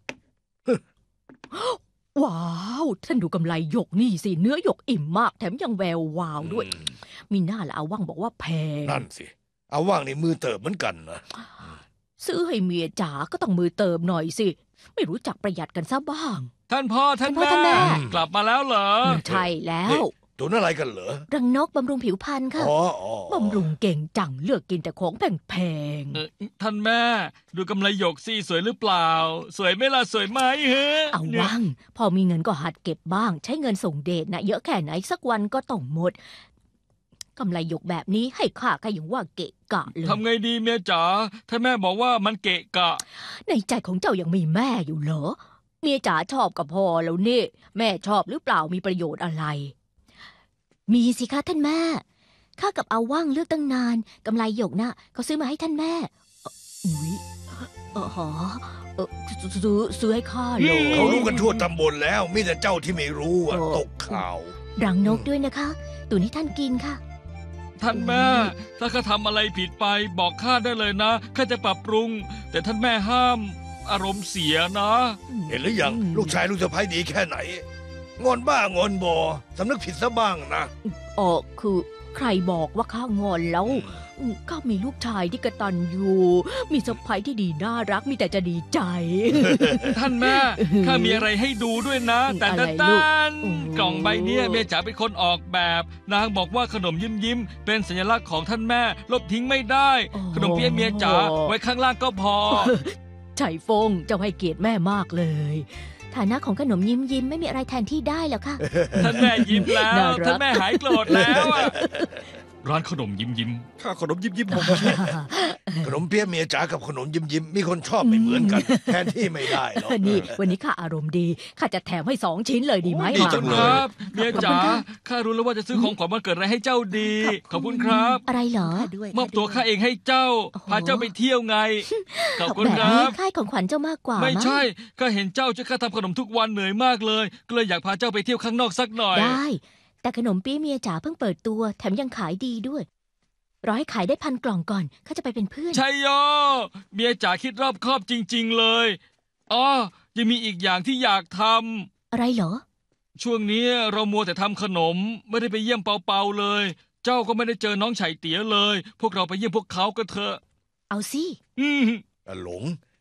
S6: ว้าว ท่านดูกำไรหยกนี่สิ เนื้อหยกอิ่มมาก แถมยังแวววาวด้วย มีหน้าละอาว่างบอกว่าแพง
S3: นั่นสิ เอาว่างในมือเติบเหมือนกันนะ
S6: ซื้อให้เมียจ๋าก็ต้องมือเติมหน่อยสิ ไม่รู้จักประหยัดกันซะบ้าง
S5: ท่านพ่อท่าน
S6: ท่านพ่อท่านแม่
S5: กลับมาแล้วเหรอ
S6: ใช่แล้ว
S3: ตัวนั่นอะไรกันเหรอ
S6: รังนกบำรุงผิวพรรณค่ะ
S3: อ๋อ
S6: บำรุงเก่งจังเลือกกินแต่ของแพง
S5: ท่านแม่ ดูกำไรหยกสิสวยหรือเปล่า สวยไหมล่ะสวยไหมเฮ้
S6: ๆเอาว่าง พอมีเงินก็หัดเก็บบ้าง ใช้เงินส่งเดทนะเยอะแค่ไหนสักวันก็ต้องหมดกำไรหยกแบบนี้ให้ข้าก็ยังว่าเกะกะเลย
S5: ทำไงดีเมียจ๋าถ้าแม่บอกว่ามันเกะกะ
S6: ในใจของเจ้ายังมีแม่อยู่เหรอ เมียจ๋าชอบกับพอแล้วนี่แม่ชอบหรือเปล่ามีประโยชน์อะไร มีสิคะท่านแม่ข้ากับอาว่างเลือกตั้งนานกำไรหยกน่ะเขาซื้อมาให้ท่านแม่อุ๊ยหอซื้อให้ข้าเลย
S3: เขารู้กันทั่วตำบลแล้ว มีแต่เจ้าที่ไม่รู้อะ
S6: เออ
S3: ตกข่าว
S6: รังนกด้วยนะคะตัวนี้ท่านกินค่ะ
S5: ท่านแม่ ถ้าข้าทำอะไรผิดไปบอกข้าได้เลยนะข้าจะปรับปรุง แต่ท่านแม่ห้ามอารมณ์เสียนะ
S3: เห็นหรือยังลูกชายลูกสะใภ้ดีแค่ไหน งอนบ้างอนบอสำนึกผิดซะบ้างนะ
S6: คือใครบอกว่าข้างอนแล้วข้ามีลูกชายที่กระตันยูมีสะใภ้ที่ดีน่ารักมีแต่จะดีใจ
S5: ท่านแม่ข้ามีอะไรให้ดูด้วยนะ แต่
S6: อะไร
S5: ตั
S6: ลูก
S5: น
S6: โอ้
S5: กล่องใบเนี้ยแม่จ๋าเป็นคนออกแบบ นางบอกว่าขนมยิ้มเป็นสัญลักษณ์ของท่านแม่ ลบทิ้งไม่ได้ ขนมเปี๊ยะเมียจ๋าไว้ข้างล่างก็พอ
S6: ไฉฟงเจ้าให้เกียรติแม่มากเลย ฐานะของขนมยิ้มไม่มีอะไรแทนที่ได้หรอกค่ะ
S5: ท่านแม่ยิ้มแล้
S6: น่าว รัก
S5: ท่านแม่หายโกรธแล้วอะร้านขนมยิ้ม
S2: ข้าขนมยิ้ม6 ชิ้น
S3: ขนมเปี๊ยะเมียจ๋ากับขนมยิ้มมีคนชอบไม่เหมือนกัน แทนที่ไม่ได้หรอก
S6: นี่วันนี้ข้าอารมณ์ดีข้าจะแถมให้2 ชิ้นเลยดีไหม
S2: ดี
S5: ขอบ
S2: จั
S5: คุ
S2: ง
S5: ณ
S2: เล
S5: ค
S2: ย
S5: รับเมียจ๋า
S6: ขอบคุณค่ะ
S5: ข้ารู้แล้วว่าจะซื้อของขวัญวันเกิดอะไรให้เจ้าดี ขอบคุณครับ
S6: อะไรเหรอ
S5: มอบตัวข้าเองให้เจ้า
S6: โอ้โห
S5: พาเจ้าไปเที่ยวไง ขอบคุณ
S6: แบบ
S5: ครั
S6: นี้
S5: บ
S6: ค่ายของขวัญเจ้ามากกว่า
S5: ไม่
S6: มั้ง
S5: ใช่ก็เห็นเจ้าช่วยข้าทำขนมทุกวันเหนื่อยมากเลย ก็เลยอยากพาเจ้าไปเที่ยวข้างนอกสักหน่อย
S6: ได้ แต่ขนมปี้เมียจ๋าเพิ่งเปิดตัวแถมยังขายดีด้วยรอให้ขายได้1,000 กล่องก่อนข้าจะไปเป็นเพื่อน
S5: ชัยโยเมียจ๋าคิดรอบคอบจริง ๆ เลยอ๋อยังมีอีกอย่างที่อยากทำ
S6: อะไรเหรอ
S5: ช่วงนี้เรามัวแต่ทำขนมไม่ได้ไปเยี่ยมเปาๆเลย เจ้าก็ไม่ได้เจอน้องไฉเตี๋ยเลย พวกเราไปเยี่ยมพวกเขากันเถอะ
S6: เอาสิ
S5: อืม
S3: หลง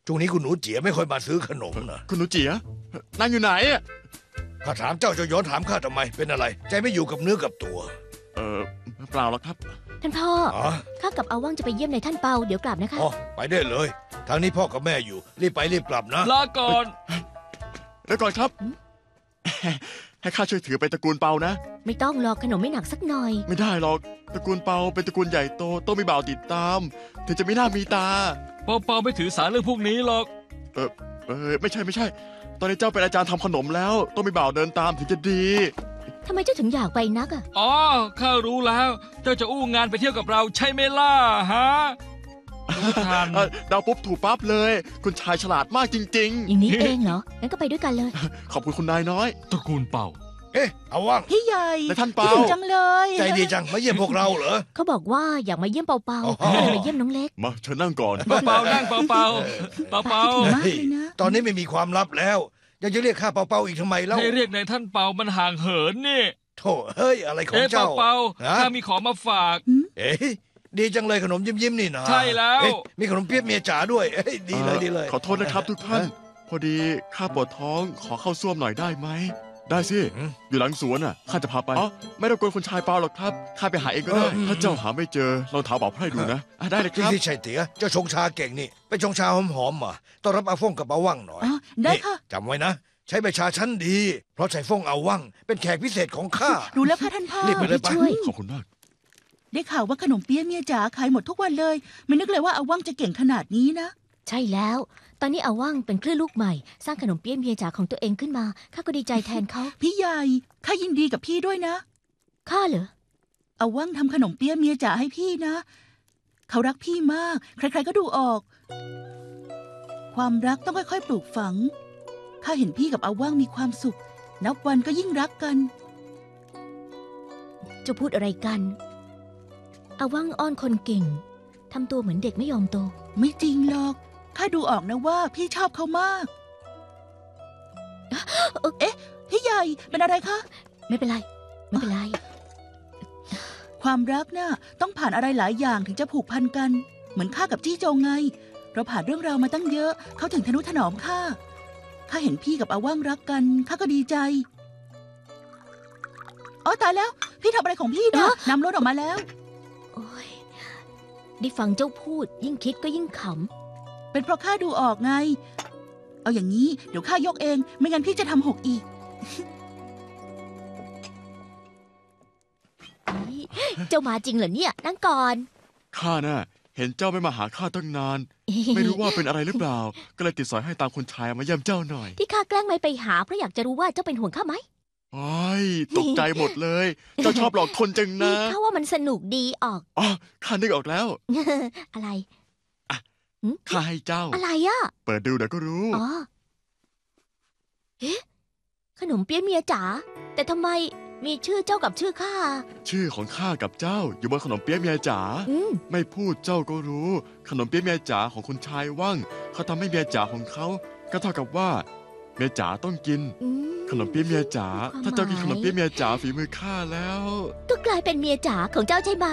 S3: ช่วงนี้คุณหนูเจี๋ยไม่ค่อยมาซื้อขนมนะ
S4: คุณหนูเจี๋ยนางอยู่ไหนอะ
S3: ข้าถามเจ้าจะย้อนถามข้าทำไมเป็นอะไร ใจไม่อยู่กับเนื้อกับตัว
S4: เปล่าหรอกครับ
S6: ท่านพ่อ
S3: อ๋อ
S6: ข้ากับอาว่างจะไปเยี่ยมในท่านเปาเดี๋ยวกลับนะคะ
S3: อ๋อไปได้เลย ทางนี้พ่อกับแม่อยู่รีบไปรีบกลับนะ
S5: ลาก่อน
S4: แล้วก่อนครับ ให้ข้าช่วยถือไปตระกูลเปานะ
S6: ไม่ต้องหรอกขนมไม่หนักสักหน่อย
S4: ไม่ได้หรอกตระกูลเปาเป็นตระกูลใหญ่โตต้องมีบ่าวติดตามถึงจะไม่น่ามีตา
S5: เปาไม่ถือสาเรื่องพวกนี้หรอก
S4: ไม่ใช่ ตอนนี้เจ้าเป็นอาจารย์ทำขนมแล้ว ต้องมีบ่าวเดินตามถึงจะดี
S6: ทำไมเจ้าถึงอยากไปนักอะ
S5: อ๋อ ข้ารู้แล้ว เจ้าจะอู้งานไปเที่ยวกับเราใช่ไหมล่ะฮะรู้ทัน
S4: เดาปุ๊บถูกปั๊บเลย คุณชายฉลาดมากจริง
S6: อย่างนี้เองเหรอ งั้นก็ไปด้วยกันเลย
S4: ๆ ขอบคุณคุณนายน้อย
S5: ตระกูลเป่า
S3: เอ๊ะเอาว่าง
S7: พี่ใหญ่
S4: และท่าน
S7: คิด
S4: เปา
S7: ถึงจังเลย
S3: ใจดีจังมาเยี่ยมพวกเราเหรอ
S6: เขาบอกว่าอยากมาเยี่ยมเปา
S3: อ๋อ
S6: ๆก็เลยมาเยี่ยมน้องเล็ก
S4: มาเชิญนั่งก่อน
S5: เปานั่งเปา
S7: ถึงมากเลยนะ
S3: ตอนนี้ไม่มีความลับแล้ว ยังจะเรียกข้าเปาๆอีกทำไมเล่า
S5: ให้เรียกในายท่านเปามันห่างเหินนี่
S3: โธ่เฮ้ยอะไรของ
S5: เอ๊ะ
S3: เจ้า
S5: เปา
S3: ฮะ
S5: ข้ามีของมาฝาก
S3: เอ๊ะดีจังเลยขนมยิ้มๆนี่นะ
S5: ใช่แล้ว
S3: เอ๊ะมีขนมเปี๊ยะเมียจ๋าด้วยเอ้ยดีเลยดีเลย
S4: ขอโทษนะครับทุกท่าน พอดีข้าปวดท้องขอเข้าส้วมหน่อยได้ไหม ได้สิ อยู่หลังสวนอ่ะข้าจะพาไป อ๋อ ไม่รบกวนคุณชายเปาหรอกครับ ข้าไปหาเองก็ได้ ถ้าเจ้าหาไม่เจอลองถามบอกให้ดูนะได้เลยค
S3: ที่
S4: รับ
S3: ที่ชัยเตี๋ยเจ้าชงชาเก่งนี่ไปชงชาหอมๆมาต้อนรับอาฟ่งกับอาว่างหน่อย
S7: อ๋อได้ค่ะ
S3: นี่จำไว้นะ ใช้ใบชาชั้นดี เพราะใส่ฟ่งอาว่างเป็นแขกพิเศษของข้า
S7: รู้แล้วค่ะท่านพ่อ
S3: รีบไปเลย
S6: ช่วย
S4: ขอบคุณมาก
S7: ได้ข่าวว่าขนมเปี๊ยะเมียจ๋าขายหมดทุกวันเลย ไม่นึกเลยว่าอาว่างจะเก่งขนาดนี้นะ
S6: ใช่แล้ว ตอนนี้อาว่างเป็นคลื่นลูกใหม่ สร้างขนมเปี๊ยะเมียจ๋าของตัวเองขึ้นมา ข้าก็ดีใจแทนเขา
S7: พี่ใหญ่ข้ายินดีกับพี่ด้วยนะ
S6: ข้าเหรอ
S7: อาว่างทำขนมเปี๊ยะเมียจ๋าให้พี่นะ เขารักพี่มาก ใครๆก็ดูออก ความรักต้องค่อยๆปลูกฝัง ข้าเห็นพี่กับอาว่างมีความสุข นับวันก็ยิ่งรักกัน
S6: จะพูดอะไรกันอาว่างอ้อนคนเก่ง ทำตัวเหมือนเด็กไม่ยอมโต
S7: ไม่จริงหรอก ข้าดูออกนะว่าพี่ชอบเขามาก เอ๊ะ พี่ใหญ่เป็นอะไรคะ
S6: ไม่เป็นไร ไม่เป็นไร
S7: ความรักน่ะต้องผ่านอะไรหลายอย่างถึงจะผูกพันกัน เหมือนข้ากับจี้โจงไง เราผ่านเรื่องราวมาตั้งเยอะ เขาถึงทนุถนอมข้า ข้าเห็นพี่กับอาว่างรักกัน ข้าก็ดีใจ อ๋อตายแล้ว พี่ทำอะไรของพี่นะนำรถออกมาแล้ว
S6: โอ้ยได้ฟังเจ้าพูด ยิ่งคิดก็ยิ่งข
S7: เป็นเพราะข้าดูออกไง เอาอย่างนี้เดี๋ยวข้ายกเอง ไม่งั้นพี่จะทำหกอีก
S6: ำ เจ้ามาจริงเหรอเนี่ย นั่งก่อน
S4: ข้าน่ะเห็นเจ้าไม่มาหาข้าตั้งนาน ไม่รู้ว่าเป็นอะไรหรือเปล่า ก็เลยติดสอยให้ตามคุณชายมาเยี่ยมเจ้าหน่อย
S6: ที่ข้าแกล้งไม่ไปหาเพราะอยากจะรู้ว่าเจ้าเป็นห่วงข้าไหม
S4: โอ้ยตกใจหมดเลย เจ้าชอบหลอกคนจังนะ
S6: ข้าว่ามันสนุกดีออก
S4: อ๋อข้านึกออกแล้ว
S6: อะไร
S4: ข้าให้เจ้า
S6: อะไรอะ
S4: เปิดดูเดี๋ยวก็รู้
S6: อ๋อเอ๊ะขนมเปี๊ยะเมียจ๋าแต่ทำไมมีชื่อเจ้ากับชื่อข้า
S4: ชื่อของข้ากับเจ้าอยู่บนขนมเปี๊ยะเมียจ๋า
S6: อืม
S4: ไม่พูดเจ้าก็รู้ ขนมเปี๊ยะเมียจ๋าของคุณชายว่างเขาทำให้เมียจ๋าของเขา ก็เท่ากับว่าเมียจ๋าต้องกิน
S6: อืม
S4: ขนมเปี๊ยะเมียจ๋า
S6: ความ
S4: ถ้าเจ้ากิน
S6: หมาย
S4: ขนมเปี๊ยะเมียจ๋าฝีมือข้าแล้ว
S6: ก็กลายเป็นเมียจ๋าของเจ้าใช่ไหม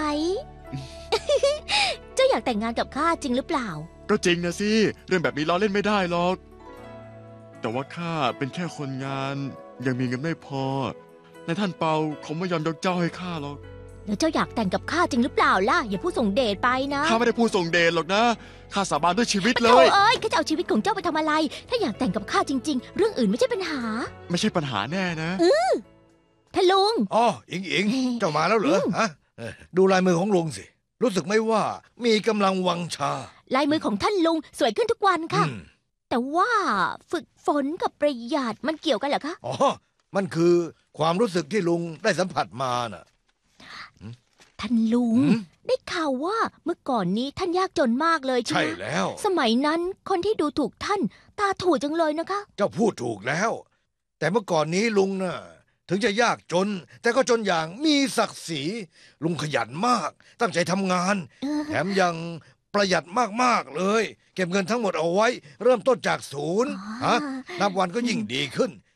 S6: เจ้าอยากแต่งงานกับข้าจริงหรือเปล่า
S4: ก็จริงนะสิเรื่องแบบนี้ล้อเล่นไม่ได้หรอก แต่ว่าข้าเป็นแค่คนงาน ยังมีเงินไม่พอในท่านเปาคงไม่ยอมยกเจ้าให้ข้าหรอก
S6: แล้วเจ้าอยากแต่งกับข้าจริงหรือเปล่าล่ะ อย่าพูดส่งเดชไปนะ
S4: ข้าไม่ได้พูดส่งเดชหรอกนะข้าสาบานด้วยชีวิตเล
S6: โถ่
S4: ย
S6: เอ้ยข้าจะเอาชีวิตของเจ้าไปทำอะไร ถ้าอยากแต่งกับข้าจริง ๆ เรื่องอื่นไม่ใช่ปัญหา
S4: ไม่ใช่ปัญหาแน่นะ
S6: ท่านลุง
S3: อ๋ออิงเจ้ามาแล้วเหรอฮะดูลายมือของลุงสิ รู้สึกไหมว่ามีกำลังวังชา
S6: ลายมือของท่านลุงสวยขึ้นทุกวันค่ะ
S3: อืม
S6: แต่ว่าฝึกฝนกับประหยัดมันเกี่ยวกันเหรอคะ
S3: อ๋อ มันคือความรู้สึกที่ลุงได้สัมผัสมาน่ะ
S6: ท่านลุง
S3: หืม
S6: ได้ข่าวว่าเมื่อก่อนนี้ท่านยากจนมากเลยใช่
S3: ใช่
S6: ไหม
S3: แล้ว
S6: สมัยนั้นคนที่ดูถูกท่าน ตาถูจังเลยนะคะ
S3: เจ้าพูดถูกแล้ว แต่เมื่อก่อนนี้ลุงน่ะ ถึงจะยากจน แต่ก็จนอย่างมีศักดิ์ศรีลุงขยันมาก ตั้งใจทำงาน แถมยังประหยัดมากๆเลย เก็บเงินทั้งหมดเอาไว้ เริ่มต้นจากศูนย์
S6: อ๋อ
S3: ฮะนับวันก็ยิ่งดีขึ้น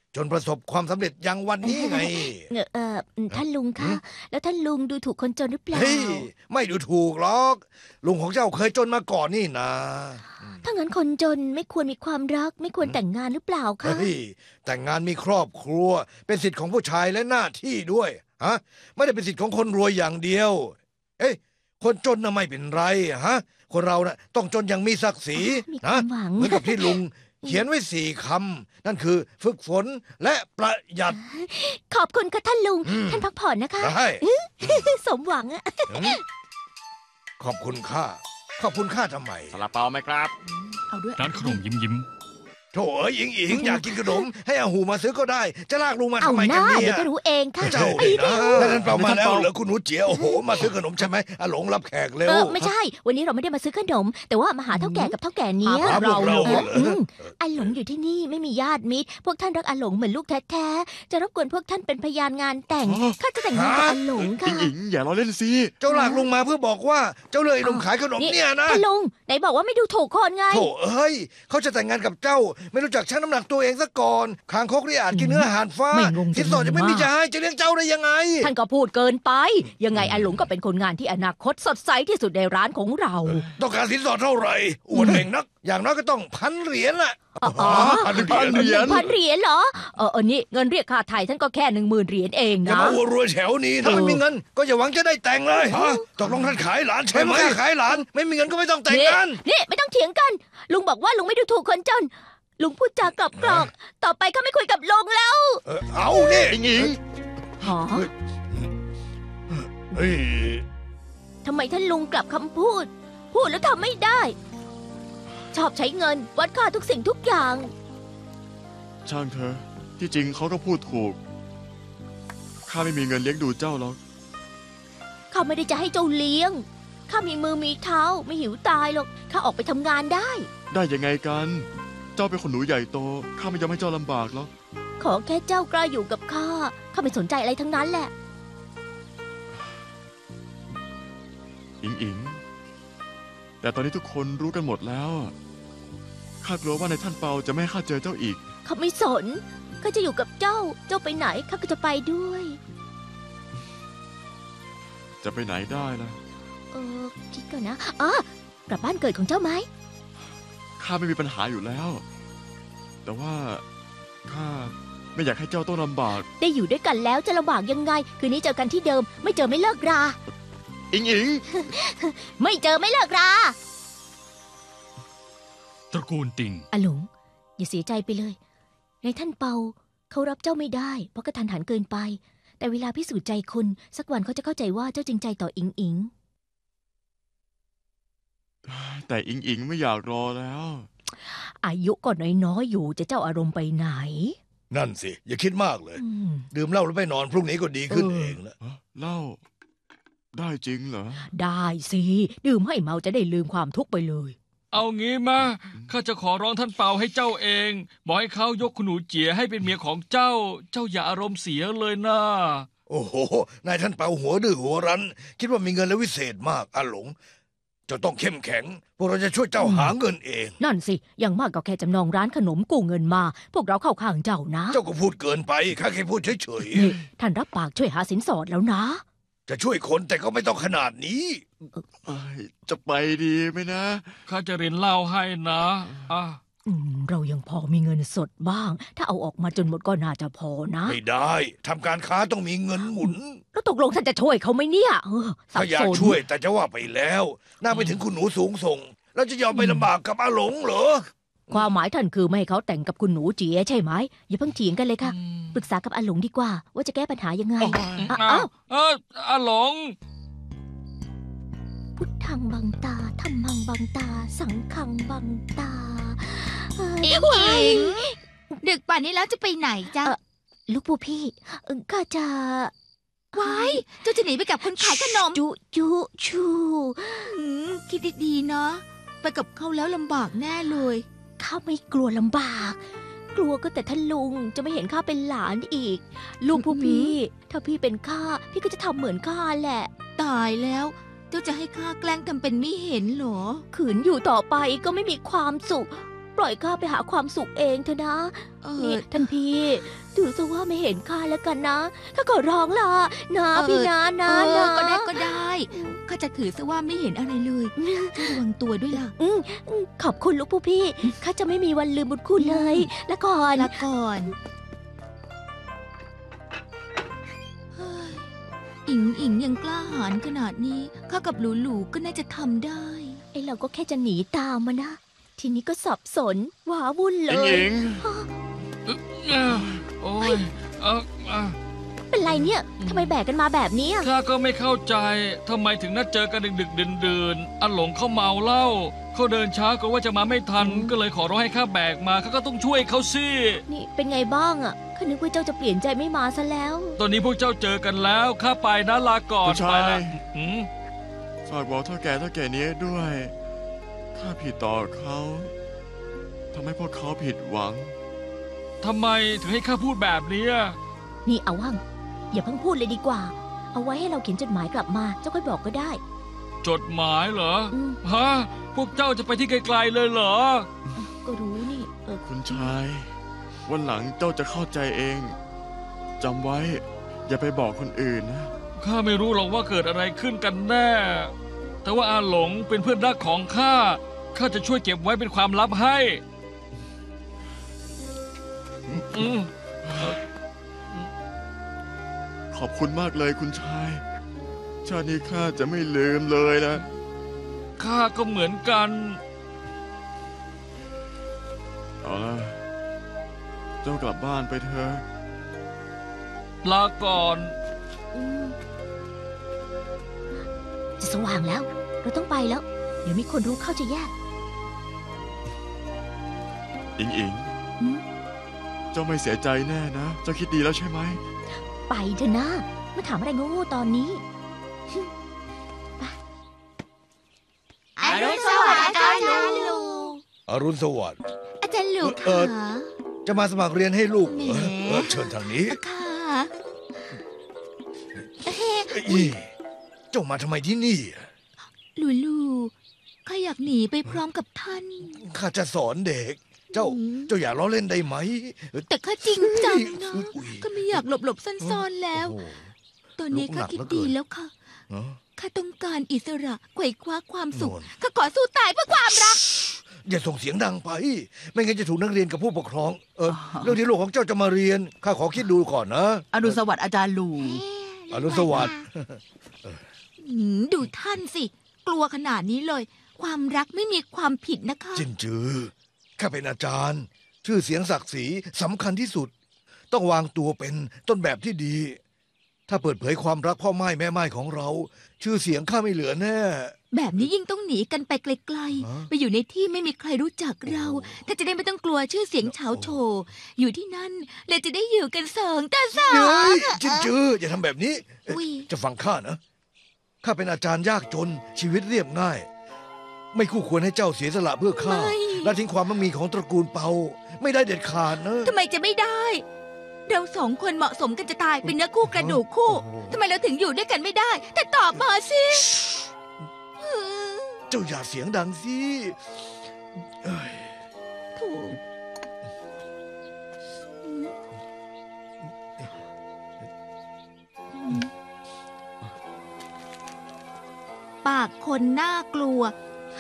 S3: จนประสบความสำเร็จอย่างวันนี้ไง
S6: ท่านลุงคะแล้วท่านลุงดูถูกคนจนหรือเปล่า
S3: เฮ้ยไม่ดูถูกหรอกลุงของเจ้าเคยจนมาก่อนนี่นะ
S6: ถ้างั้นคนจนไม่ควรมีความรัก ไม่ควรแต่งงานหรือเปล่าคะ
S3: เฮ้ยแต่งงานมีครอบครัว เป็นสิทธิ์ของผู้ชายและหน้าที่ด้วยฮะไม่ได้เป็นสิทธิ์ของคนรวยอย่างเดียว เอ้ยคนจนน่ะไม่เป็นไรฮะคนเราน่ะต้องจนอย่างมีศักดิ์ศรี
S6: มีค
S3: นะ
S6: วามหวัง
S3: เหมือนกับที่ลุงเขียนไว้4 คำนั่นคือฝึกฝนและประหยัด
S6: ขอบคุณค่ะท่านลุง
S3: อืม
S6: ท่านพักผ่อนนะคะ
S3: ได้
S6: สมหวังอะ
S3: ขอบคุณค่าขอบคุณค่าทำไม
S8: ซาลาเปาไหมครับ
S7: เอาด้วย
S5: ร้านขนมยิ้ม
S3: โถเอ้ยอิงอยากกินขนม ให้อาหูมาซื้อก็ได้ จะลากลุงมา
S6: เอา
S3: ทำไม
S6: ห
S3: กัน
S6: น้า
S3: เนี่
S6: เดี๋ย
S3: ยว
S6: ก็รู้เองค่ะ
S3: เจ้านี่นะแล้วนั่นเปล่ามาแล้วเหรอคุณหนูเจียโอ้โหมาซื้อขนมใช่ไหมอาหลงรับแขกเร็ว
S6: ไม่ใช่ วันนี้เราไม่ได้มาซื้อขนม แต่ว่ามาหาเท่าแก่กับเท่าแก่เนี้ย
S3: หาพวกเราเหรอ
S6: อาหลงอยู่ที่นี่ไม่มีญาติมิตร พวกท่านรักอาหลงเหมือนลูกแท้ๆ จะรบกวนพวกท่านเป็นพยานงานแต่ง ข้าจะแต่งงานกับอาหลง
S4: อิ
S6: ค่ะ
S4: งอิงอย่าล้อเล่นสิ
S3: เจ้าลากลุงมาเพื่อบอกว่าเจ้าเลยลุงขายขนมเนี่ยนะ
S6: ท่านลุงไหนบอกว่าไม่ดูถูกคนไง
S3: โถเอ้ยเขาจะแต่งงานกับเจ้า ไม่รู้จักชั่งน้ำหนักตัวเองซะก่อนคางคกนี่อาจกินเนื้ออาหารฟ้า
S6: ไม่งง
S3: สินสอดยังไม่มีจะให้จะเลี้ยงเจ้าได้ยังไง
S6: ท่านก็พูดเกินไป ยังไงอาหลงก็เป็นคนงานที่อนาคตสดใสที่สุดในร้านของเรา
S3: ต้องการสินสอดเท่าไหร่อวดเบ่งนัก อย่างน้อยก็ต้อง1,000 เหรียญละ
S6: อ๋อ 1,000 เหรียญเหรอนี่เงินเรียกค่าไทยท่านก็แค่ 10,000 เหรียญเอง
S3: อย่า
S6: นะ
S3: มาอวดรวยแถวนี้ถ้าไม่มีเงิน ก็อย่าหวังจะได้แต่งเลยตกลงท่านขายหลานใช่ไหมขายหลาน ไม่มีเงินก็ไม่ต้องแต่งงาน
S6: นี่ไม่ต้องเถียงกัน ลุงบอกว่าลุงไม่ดูถูกคนจน ลุงพูดจากกรอกต่อไปก็ไม่คุยกับลุงแล้ว
S3: เอานี่
S4: อิงอิง
S6: หอ
S3: เฮ้ย
S6: ทำไมท่านลุงกลับคำพูด พูดแล้วทำไม่ได้ ชอบใช้เงินวัดค่าทุกสิ่งทุกอย่าง
S4: ช่างเธอ ที่จริงเขาก็พูดถูก ข้าไม่มีเงินเลี้ยงดูเจ้าหรอก
S6: ข้าไม่ได้จะให้เจ้าเลี้ยง ข้ามีมือมีเท้าไม่หิวตายหรอก ข้าออกไปทำงานได้
S4: ได้ยังไงกัน เจ้าเป็นคนหนูใหญ่โต ข้าไม่ยอมให้เจ้าลำบากหรอก
S6: ขอแค่เจ้ากล้าอยู่กับข้า ข้าไม่สนใจอะไรทั้งนั้นแหละ
S4: อิงอิง แต่ตอนนี้ทุกคนรู้กันหมดแล้ว ข้ากลัวว่าในท่านเปาจะไม่ให้ข้าเจอเจ้าอีก
S6: ข้าไม่สน ข้าจะอยู่กับเจ้า เจ้าไปไหนข้าก็จะไปด้วย
S4: จะไปไหนได้ล่ะ
S6: คิดก่อนนะกลับบ้านเกิดของเจ้าไหม
S4: ข้าไม่มีปัญหาอยู่แล้ว แต่ว่าข้าไม่อยากให้เจ้าต้องลำบาก
S6: ได้อยู่ด้วยกันแล้วจะลำบากยังไง คืนนี้เจอกันที่เดิม ไม่เจอไม่เลิกรา
S4: อิงอิง
S6: ไม่เจอไม่เลิกรา
S5: ๆ ตระกูลติง
S6: อาหลงอย่าเสียใจไปเลย ในท่านเปาเขารับเจ้าไม่ได้เพราะกระทันหันเกินไป แต่เวลาพิสูจน์ใจคนสักวันเขาจะเข้าใจว่าเจ้าจริงใจต่ออิงอิง
S4: แต่อิงอิงไม่อยากรอแล้ว
S6: อายุก็น้อยๆอยู่จะเจ้าอารมณ์ไปไหน
S3: นั่นสิอย่าคิดมากเลย
S6: อืม
S3: ดื่มเหล้าแล้วไปนอนพรุ่งนี้ก็ดีขึ้นเองละ
S4: เล่า ได้จริงเหรอ
S6: ได้สิดื่มให้เมาจะได้ลืมความทุกข์ไปเลย
S5: เอางี้มา ข้าจะขอร้องท่านเปาให้เจ้าเอง บอกให้เขายกคุณหนูเจียให้เป็นเมียของเจ้า เจ้าอย่าอารมณ์เสียเลยนะ
S3: โอ้โหนายท่านเปาหัวดื้อหัวรั้น คิดว่ามีเงินแล้ววิเศษมากอาหลงเจ้าต้องเข้มแข็ง พวกเราจะช่วยเจ้าหาเงินเอง
S6: นั่นสิอย่างมากก็แค่จำนองร้านขนมกู้เงินมา พวกเราเข้าข้างเจ้านะ
S3: เจ้าก็พูดเกินไปข้าแค่พูดเฉย
S6: นี่ท่านรับปากช่วยหาสินสอดแล้วนะ
S3: ๆจะช่วยคนแต่ก็ไม่ต้องขนาดนี้
S4: จะไปดีไหมนะ
S5: ข้าจะเรียนเล่าให้นะ
S6: เรายังพอมีเงินสดบ้าง ถ้าเอาออกมาจนหมดก็น่าจะพอนะ
S3: ไม่ได้ทำการค้าต้องมีเงินหมุน
S6: แล้วตกลงท่านจะช่วยเขาไหมเนี่ยสับ
S3: ถ้าอยา
S6: ส
S3: ก
S6: น
S3: ช่วยแต่จะว่าไปแล้วน่าไปถึงคุณหนูสูงส่ง แล้วจะยอมไปลำบากกับอาหลงเหรอ
S6: ความหมายท่านคือไม่ให้เขาแต่งกับคุณหนูเจี๋ยใช่ไหมอย่าเพิ่งเถียงกันเลยค่ะ ปรึกษากับอาหลงดีกว่า ว่าจะแก้ปัญหายังไงอ้าว
S5: อาหลง
S6: พุทธังบังตาธัมมังบังตา สังฆังบังตา
S9: อิงอิงดึกป่านนี้แล้วจะไปไหนจ๊ะ
S6: ลูกผู้พี่ข้าจะ
S9: ว้ายเจ้าจะหนีไปกับคนขายขนม
S6: จุชู
S9: คิดดีๆเนาะไปกับเขาแล้วลำบากแน่เลย
S6: ข้าไม่กลัวลำบาก กลัวก็แต่ท่านลุงจะไม่เห็นข้าเป็นหลานอีก ลูกผู้พี่ ถ้าพี่เป็นข้าพี่ก็จะทำเหมือนข้าแหละ
S9: ตายแล้วเจ้าจะให้ข้าแกล้งทำเป็นไม่เห็นเหรอ
S6: ขืนอยู่ต่อไปก็ไม่มีความสุข ปปล่อยข้าไปหาความสุขเองเถอะนะนี่ท่านพี่ถือซะว่าไม่เห็นข้าแล้วกันนะข้าขอร้องล่ะนะพี่นะ
S9: ก็ได้ก็ได้ข้าจะถือซะว่าไม่เห็นอะไรเลยช่วยระวังตัวด้วยล่ะ
S6: ขอบคุณลูกผู้พี่ข้าจะไม่มีวันลืมบุญคุณเลยละก่อน
S9: ละก่อนเฮ้ยอิงยังกล้าหาญขนาดนี้ข้ากับหลูก็น่าจะทำได้
S6: ไอเราก็แค่จะหนีตามมานะทีนี้ก็สับสนหวาวุ่นเล
S4: อิง
S6: ย
S4: อิง
S5: โอ้ยเออ
S6: เป็นไรเนี่ยทำไมแบกกันมาแบบนี้อะ
S5: ข้าก็ไม่เข้าใจทำไมถึงนัดเจอกันดึกๆดื่นๆอาหลงเขาเมาเหล้าเขาเดินช้าก็ว่าจะมาไม่ทันก็เลยขอร้องให้ข้าแบกมาข้าก็ต้องช่วยเขาสิ
S6: นี่เป็นไงบ้างอะข้านึกว่าเจ้าจะเปลี่ยนใจไม่มาซะแล้ว
S5: ตอนนี้พวกเจ้าเจอกันแล้วข้าไปนะลาก่อน
S4: คุณชา
S5: ไป
S4: ย
S5: ละหืม
S4: ฝากบอกเท่าแก่นี้ด้วยข้าผิดต่อเขาทำให้พวกเขาผิดหวัง
S5: ทำไมถึงให้ข้าพูดแบบนี้อะ
S6: นี่เอาว่างอย่าเพิ่งพูดเลยดีกว่า เอาไว้ให้เราเขียนจดหมายกลับมาเจ้าค่อยบอกก็ได้
S5: จดหมายเหรอ
S6: อืม
S5: ฮะพวกเจ้าจะไปที่ไกลๆเลยเหรอ
S6: ก็รู้นี่
S4: คุณชาย วันหลังเจ้าจะเข้าใจเองจำไว้ อย่าไปบอกคนอื่นนะ
S5: ข้าไม่รู้หรอกว่าเกิดอะไรขึ้นกันแน่ แต่ว่าอาหลงเป็นเพื่อนรักของข้า ข้าจะช่วยเก็บไว้เป็นความลับให้อืม
S4: ขอบคุณมากเลยคุณชาย ชาตินี้ข้าจะไม่ลืมเลยนะ
S5: ข้าก็เหมือนกัน
S4: เอาละเจ้ากลับบ้านไปเถอะ
S5: ลาก่อน
S6: จะสว่างแล้ว เราต้องไปแล้ว เดี๋ยวมีคนรู้เข้าจะแย่
S4: อิงอิง
S6: อืม
S4: เจ้าไม่เสียใจแน่นะ เจ้าคิดดีแล้วใช่ไหม
S6: ไปเถอะนะมาถามอะไรโง่ๆตอนนี้
S9: อรุณสวัสดิ์อาจารย์ลู
S3: อรุณสวัสดิ์
S9: อาจารย์ลู
S3: เอ่
S9: ค่ะ
S3: อ จะมาสมัครเรียนให้ลูกเหรอ
S9: แหม
S3: เชิญทางนี้
S9: ค่ะ
S3: อีเจ้ามาทำไมที่นี่
S9: ลูข้าอยากหนีไปพร้อมกับท่าน
S3: ข้าจะสอนเด็ก เจ้า
S9: อืม
S3: อย่าล้อเล่นได้ไหม
S9: แต่ข้าจริงจังนะ
S3: อุ๊ย
S9: ก็ไม่อยากหลบซ่อนๆแล้ว
S3: โอ้โห
S9: ตอนนี้ข้าคิดดีแล้วค่ะ
S3: เนอะ
S9: ข้าต้องการอิสระไขว่คว้าความสุข
S3: โน่น
S9: ข้าขอสู้ตายเพื่อความรัก
S3: อย่าส่งเสียงดังไป ไม่งั้นจะถูกนักเรียนกับผู้ปกครอง เรื่องที่ลูกของเจ้าจะมาเรียน ข้าขอคิดดูก่อนนะ
S7: อรุณสวัสดิ์อาจารย์ลู
S3: อรุณสวัสดิ์
S9: ดูท่านสิ กลัวขนาดนี้เลย ความรักไม่มีความผิดนะคะ
S3: จินจือข้าเป็นอาจารย์ ชื่อเสียงศักดิ์ศรีสำคัญที่สุด ต้องวางตัวเป็นต้นแบบที่ดี ถ้าเปิดเผยความรักพ่อไม้แม่ไม้ของเรา ชื่อเสียงข้าไม่เหลือแน่
S9: แบบนี้ยิ่งต้องหนีกันไปไกล
S3: ฮะ
S9: ๆ ไปอยู่ในที่ไม่มีใครรู้จักเรา ถ้าจะได้ไม่ต้องกลัวชื่อเสียงเฉาโชว์อยู่ที่นั่นเราจะได้อยู่กันสองต่อสอ
S3: เฮ้
S9: ง
S3: ยจินจืออย่าทำแบบนี้
S9: อุ๊ย
S3: จะฟังข้านะ ข้าเป็นอาจารย์ยากจนชีวิตเรียบง่าย ไม่คู่ควรให้เจ้าเสียสละเพื่อข้า
S9: ไม่
S3: และทิ้งความมั่งมีของตระกูลเปา ไม่ได้เด็ดขาดนะ
S9: ทำไมจะไม่ได้ เราสองคนเหมาะสมกันจะตายเป็นเนื้อคู่กระดูกคู่
S3: โอ้โห
S9: ทำไมเราถึงอยู่ด้วยกันไม่ได้ แต่ตอบมาสิ
S3: เจ้าอย่าเสียงดังสิเอ้ย
S9: ถูกปากคนน่ากลัว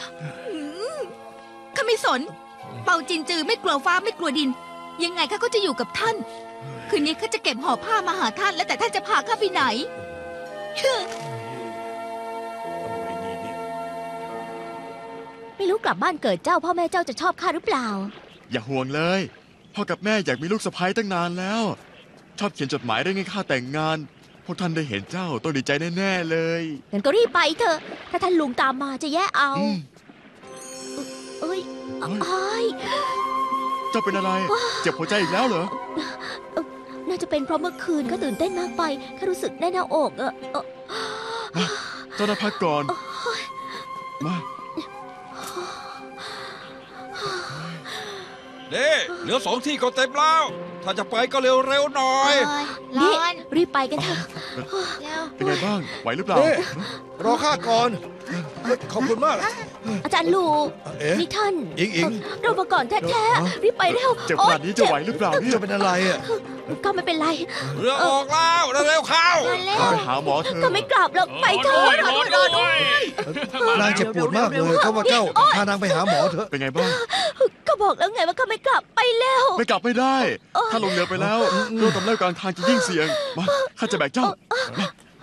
S9: ข้าไม่สน เปาจินจือไม่กลัวฟ้าไม่กลัวดิน ยังไงข้าก็จะอยู่กับท่าน คืนนี้ข้าจะเก็บห่อผ้ามาหาท่าน แล้วแต่ท่านจะพาข้าไปไหน
S3: ทำไงดีเนี่ย
S6: ไม่รู้กลับบ้านเกิดเจ้าพ่อแม่เจ้าจะชอบข้าหรือเปล่า
S4: อย่าห่วงเลย พ่อกับแม่อยากมีลูกสะใภ้ตั้งนานแล้ว ชอบเขียนจดหมายเรื่องให้ข้าแต่งงาน พวกท่านได้เห็นเจ้าต้องดีใจแน่ๆเลย
S6: งั้นก็รีบไปเถอะ ถ้าท่านลุงตามมาจะแย่เอา
S4: อืม
S6: เอ้ย
S4: เฮ้ย
S6: อ้าย
S4: เจ้าเป็นอะไร เจ็บหัวใจอีกแล้วเหรอ
S6: น่าจะเป็นเพราะเมื่อคืนข้าตื่นเต้นมากไปข้ารู้สึกแน่นหน้าอก
S4: เจ้าน่าพักก่อน มา
S2: เด้เหลือ2 ที่ก็เต็มแล้ว ถ้าจะไปก็เร็วๆหน่อย
S6: นี่รีบไปกันเถอะ
S9: แล้ว
S4: เป็นไงบ้าง ไหวหรือเปล่า
S3: เด้รอข้าก่อน ขอบคุณมาก
S6: อาจารย์ลู
S3: เอ๊ะ
S6: นี่ท่าน
S3: อิง
S6: เรามาก่อนแท้ๆรีบไปเร็ว
S4: เจ็บขนาดนี้จะไหวหรือเปล่าเนี่ย
S3: จะเป็นอะไรอ่ะ
S6: ก็ไม่เป็นไร
S2: เรือออกแล้วเร็วๆเข้า
S6: มาแล้
S4: พาไป
S6: ว
S4: หาหมอเถ
S6: ก็
S4: อะ
S6: ไม่กลับหรอกไปเถอะ
S5: รอด้วย
S3: นางเจ็บปวดมากเลยเขาว่าเจ้าพานางไปหาหมอเถอะ
S4: เป็นไงบ้าง
S6: ก็บอกแล้วไงว่าก็ไม่กลับไปแล้ว
S4: ไม่กลับไม่ได้ ถ้าลงเรือไปแล้วเรือกับเล่ากลางทางจะยิ่งเสี่ยง มาข้าจะแบกเจ้ามา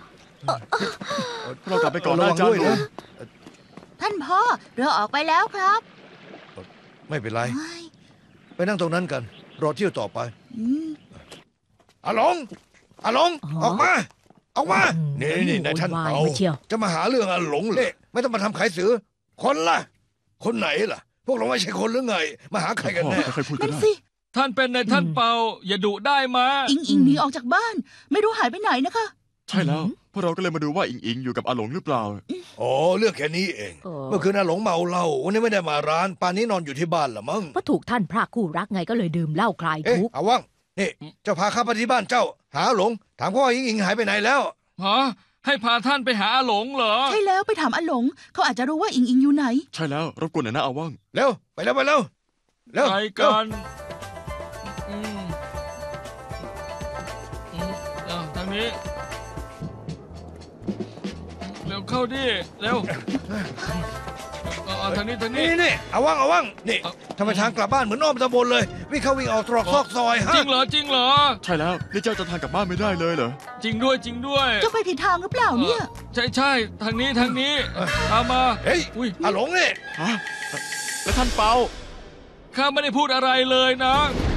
S4: เรากลับไปก่อนนะ
S3: ระวัง
S4: อาจาร
S3: ด้วย
S4: ย์ลุ
S3: นะ
S4: ง
S7: ท่านพ่อเรือออกไปแล้วครับ
S3: ไม่เป็นไร
S7: เฮ้ย
S3: ไปนั่งตรงนั้นกัน รอเที่ยวต่อไป
S7: อืม
S3: อาหลงอาหลง ออกมา ออกมา นี่นายท่าน
S6: โวยวาย
S3: เปา
S6: ไม่เชียว
S3: จะมาหาเรื่องอาหลงเลยไม่ต้องมาทำขายสือ คนล่ะ คนไหนล่ะ พวกเราไม่ใช่คนหรือไง มาหาใครกัน
S4: พ่อ
S3: แน่
S4: ค่อยๆพูดก็
S7: นั่น
S4: ได้
S7: สิ
S5: ท่านเป็นในายท่านเปาอย่าดุได้มา
S7: อิงอิงหนีออกจากบ้าน ไม่รู้หายไปไหนนะคะ
S4: ใช่แล้ว พวกเราก็เลยมาดูว่าอิงอิงอยู่กับอาหลงหรือเปล่า
S3: อ๋อเรื่องแค่นี้เอง เมื่อคืนอาหลงเมาเหล้าวันนี้ไม่ได้มาร้านป่านนี้นอนอยู่ที่บ้านละมั้ง
S6: เพราะถูกท่านพรากคู่รักไงก็เลยดื่มเหล้าคลาย
S3: เอ๊ะ
S6: ทุกข์
S3: เอาว่างนี่เจ้าพาข้าไปที่บ้านเจ้า หาอาหลง ถามเขาว่าอิงหายไปไหนแล้ว
S5: ฮะ ให้พาท่านไปหาอาหลงเหรอ
S7: ใช่แล้วไปถามอาหลง เขาอาจจะรู้ว่าอิงอิงอยู่ไหน
S4: ใช่แล้วรบกวนหน่อยนะอาว่าง
S3: เร็วไปเร็วเร็ว
S5: ไปกันอืมทางนี้ เร็วเข้าดิ เร็วทางนี้
S3: นี่เอาว่างนี่ทำไมทางกลับบ้านเหมือนอ้อมตะบนเลย วิ่งเข้าวิ่งออกตรอกซอกซอยฮะ
S5: จริงเหรอ
S4: ใช่แล้วนี่เจ้าจะทานกลับบ้านไม่ได้เลยเหรอ
S5: จริงด้วย
S7: เจ้าไปผิดทางหรือเปล่าเนี่ย
S5: ใช่ทางนี้ตามมา
S3: เฮ้ย
S5: อุ้ย
S3: อาหลงนี่
S4: ฮะ แล้วท่านเปา
S5: ข้าไม่ได้พูดอะไรเลยนะ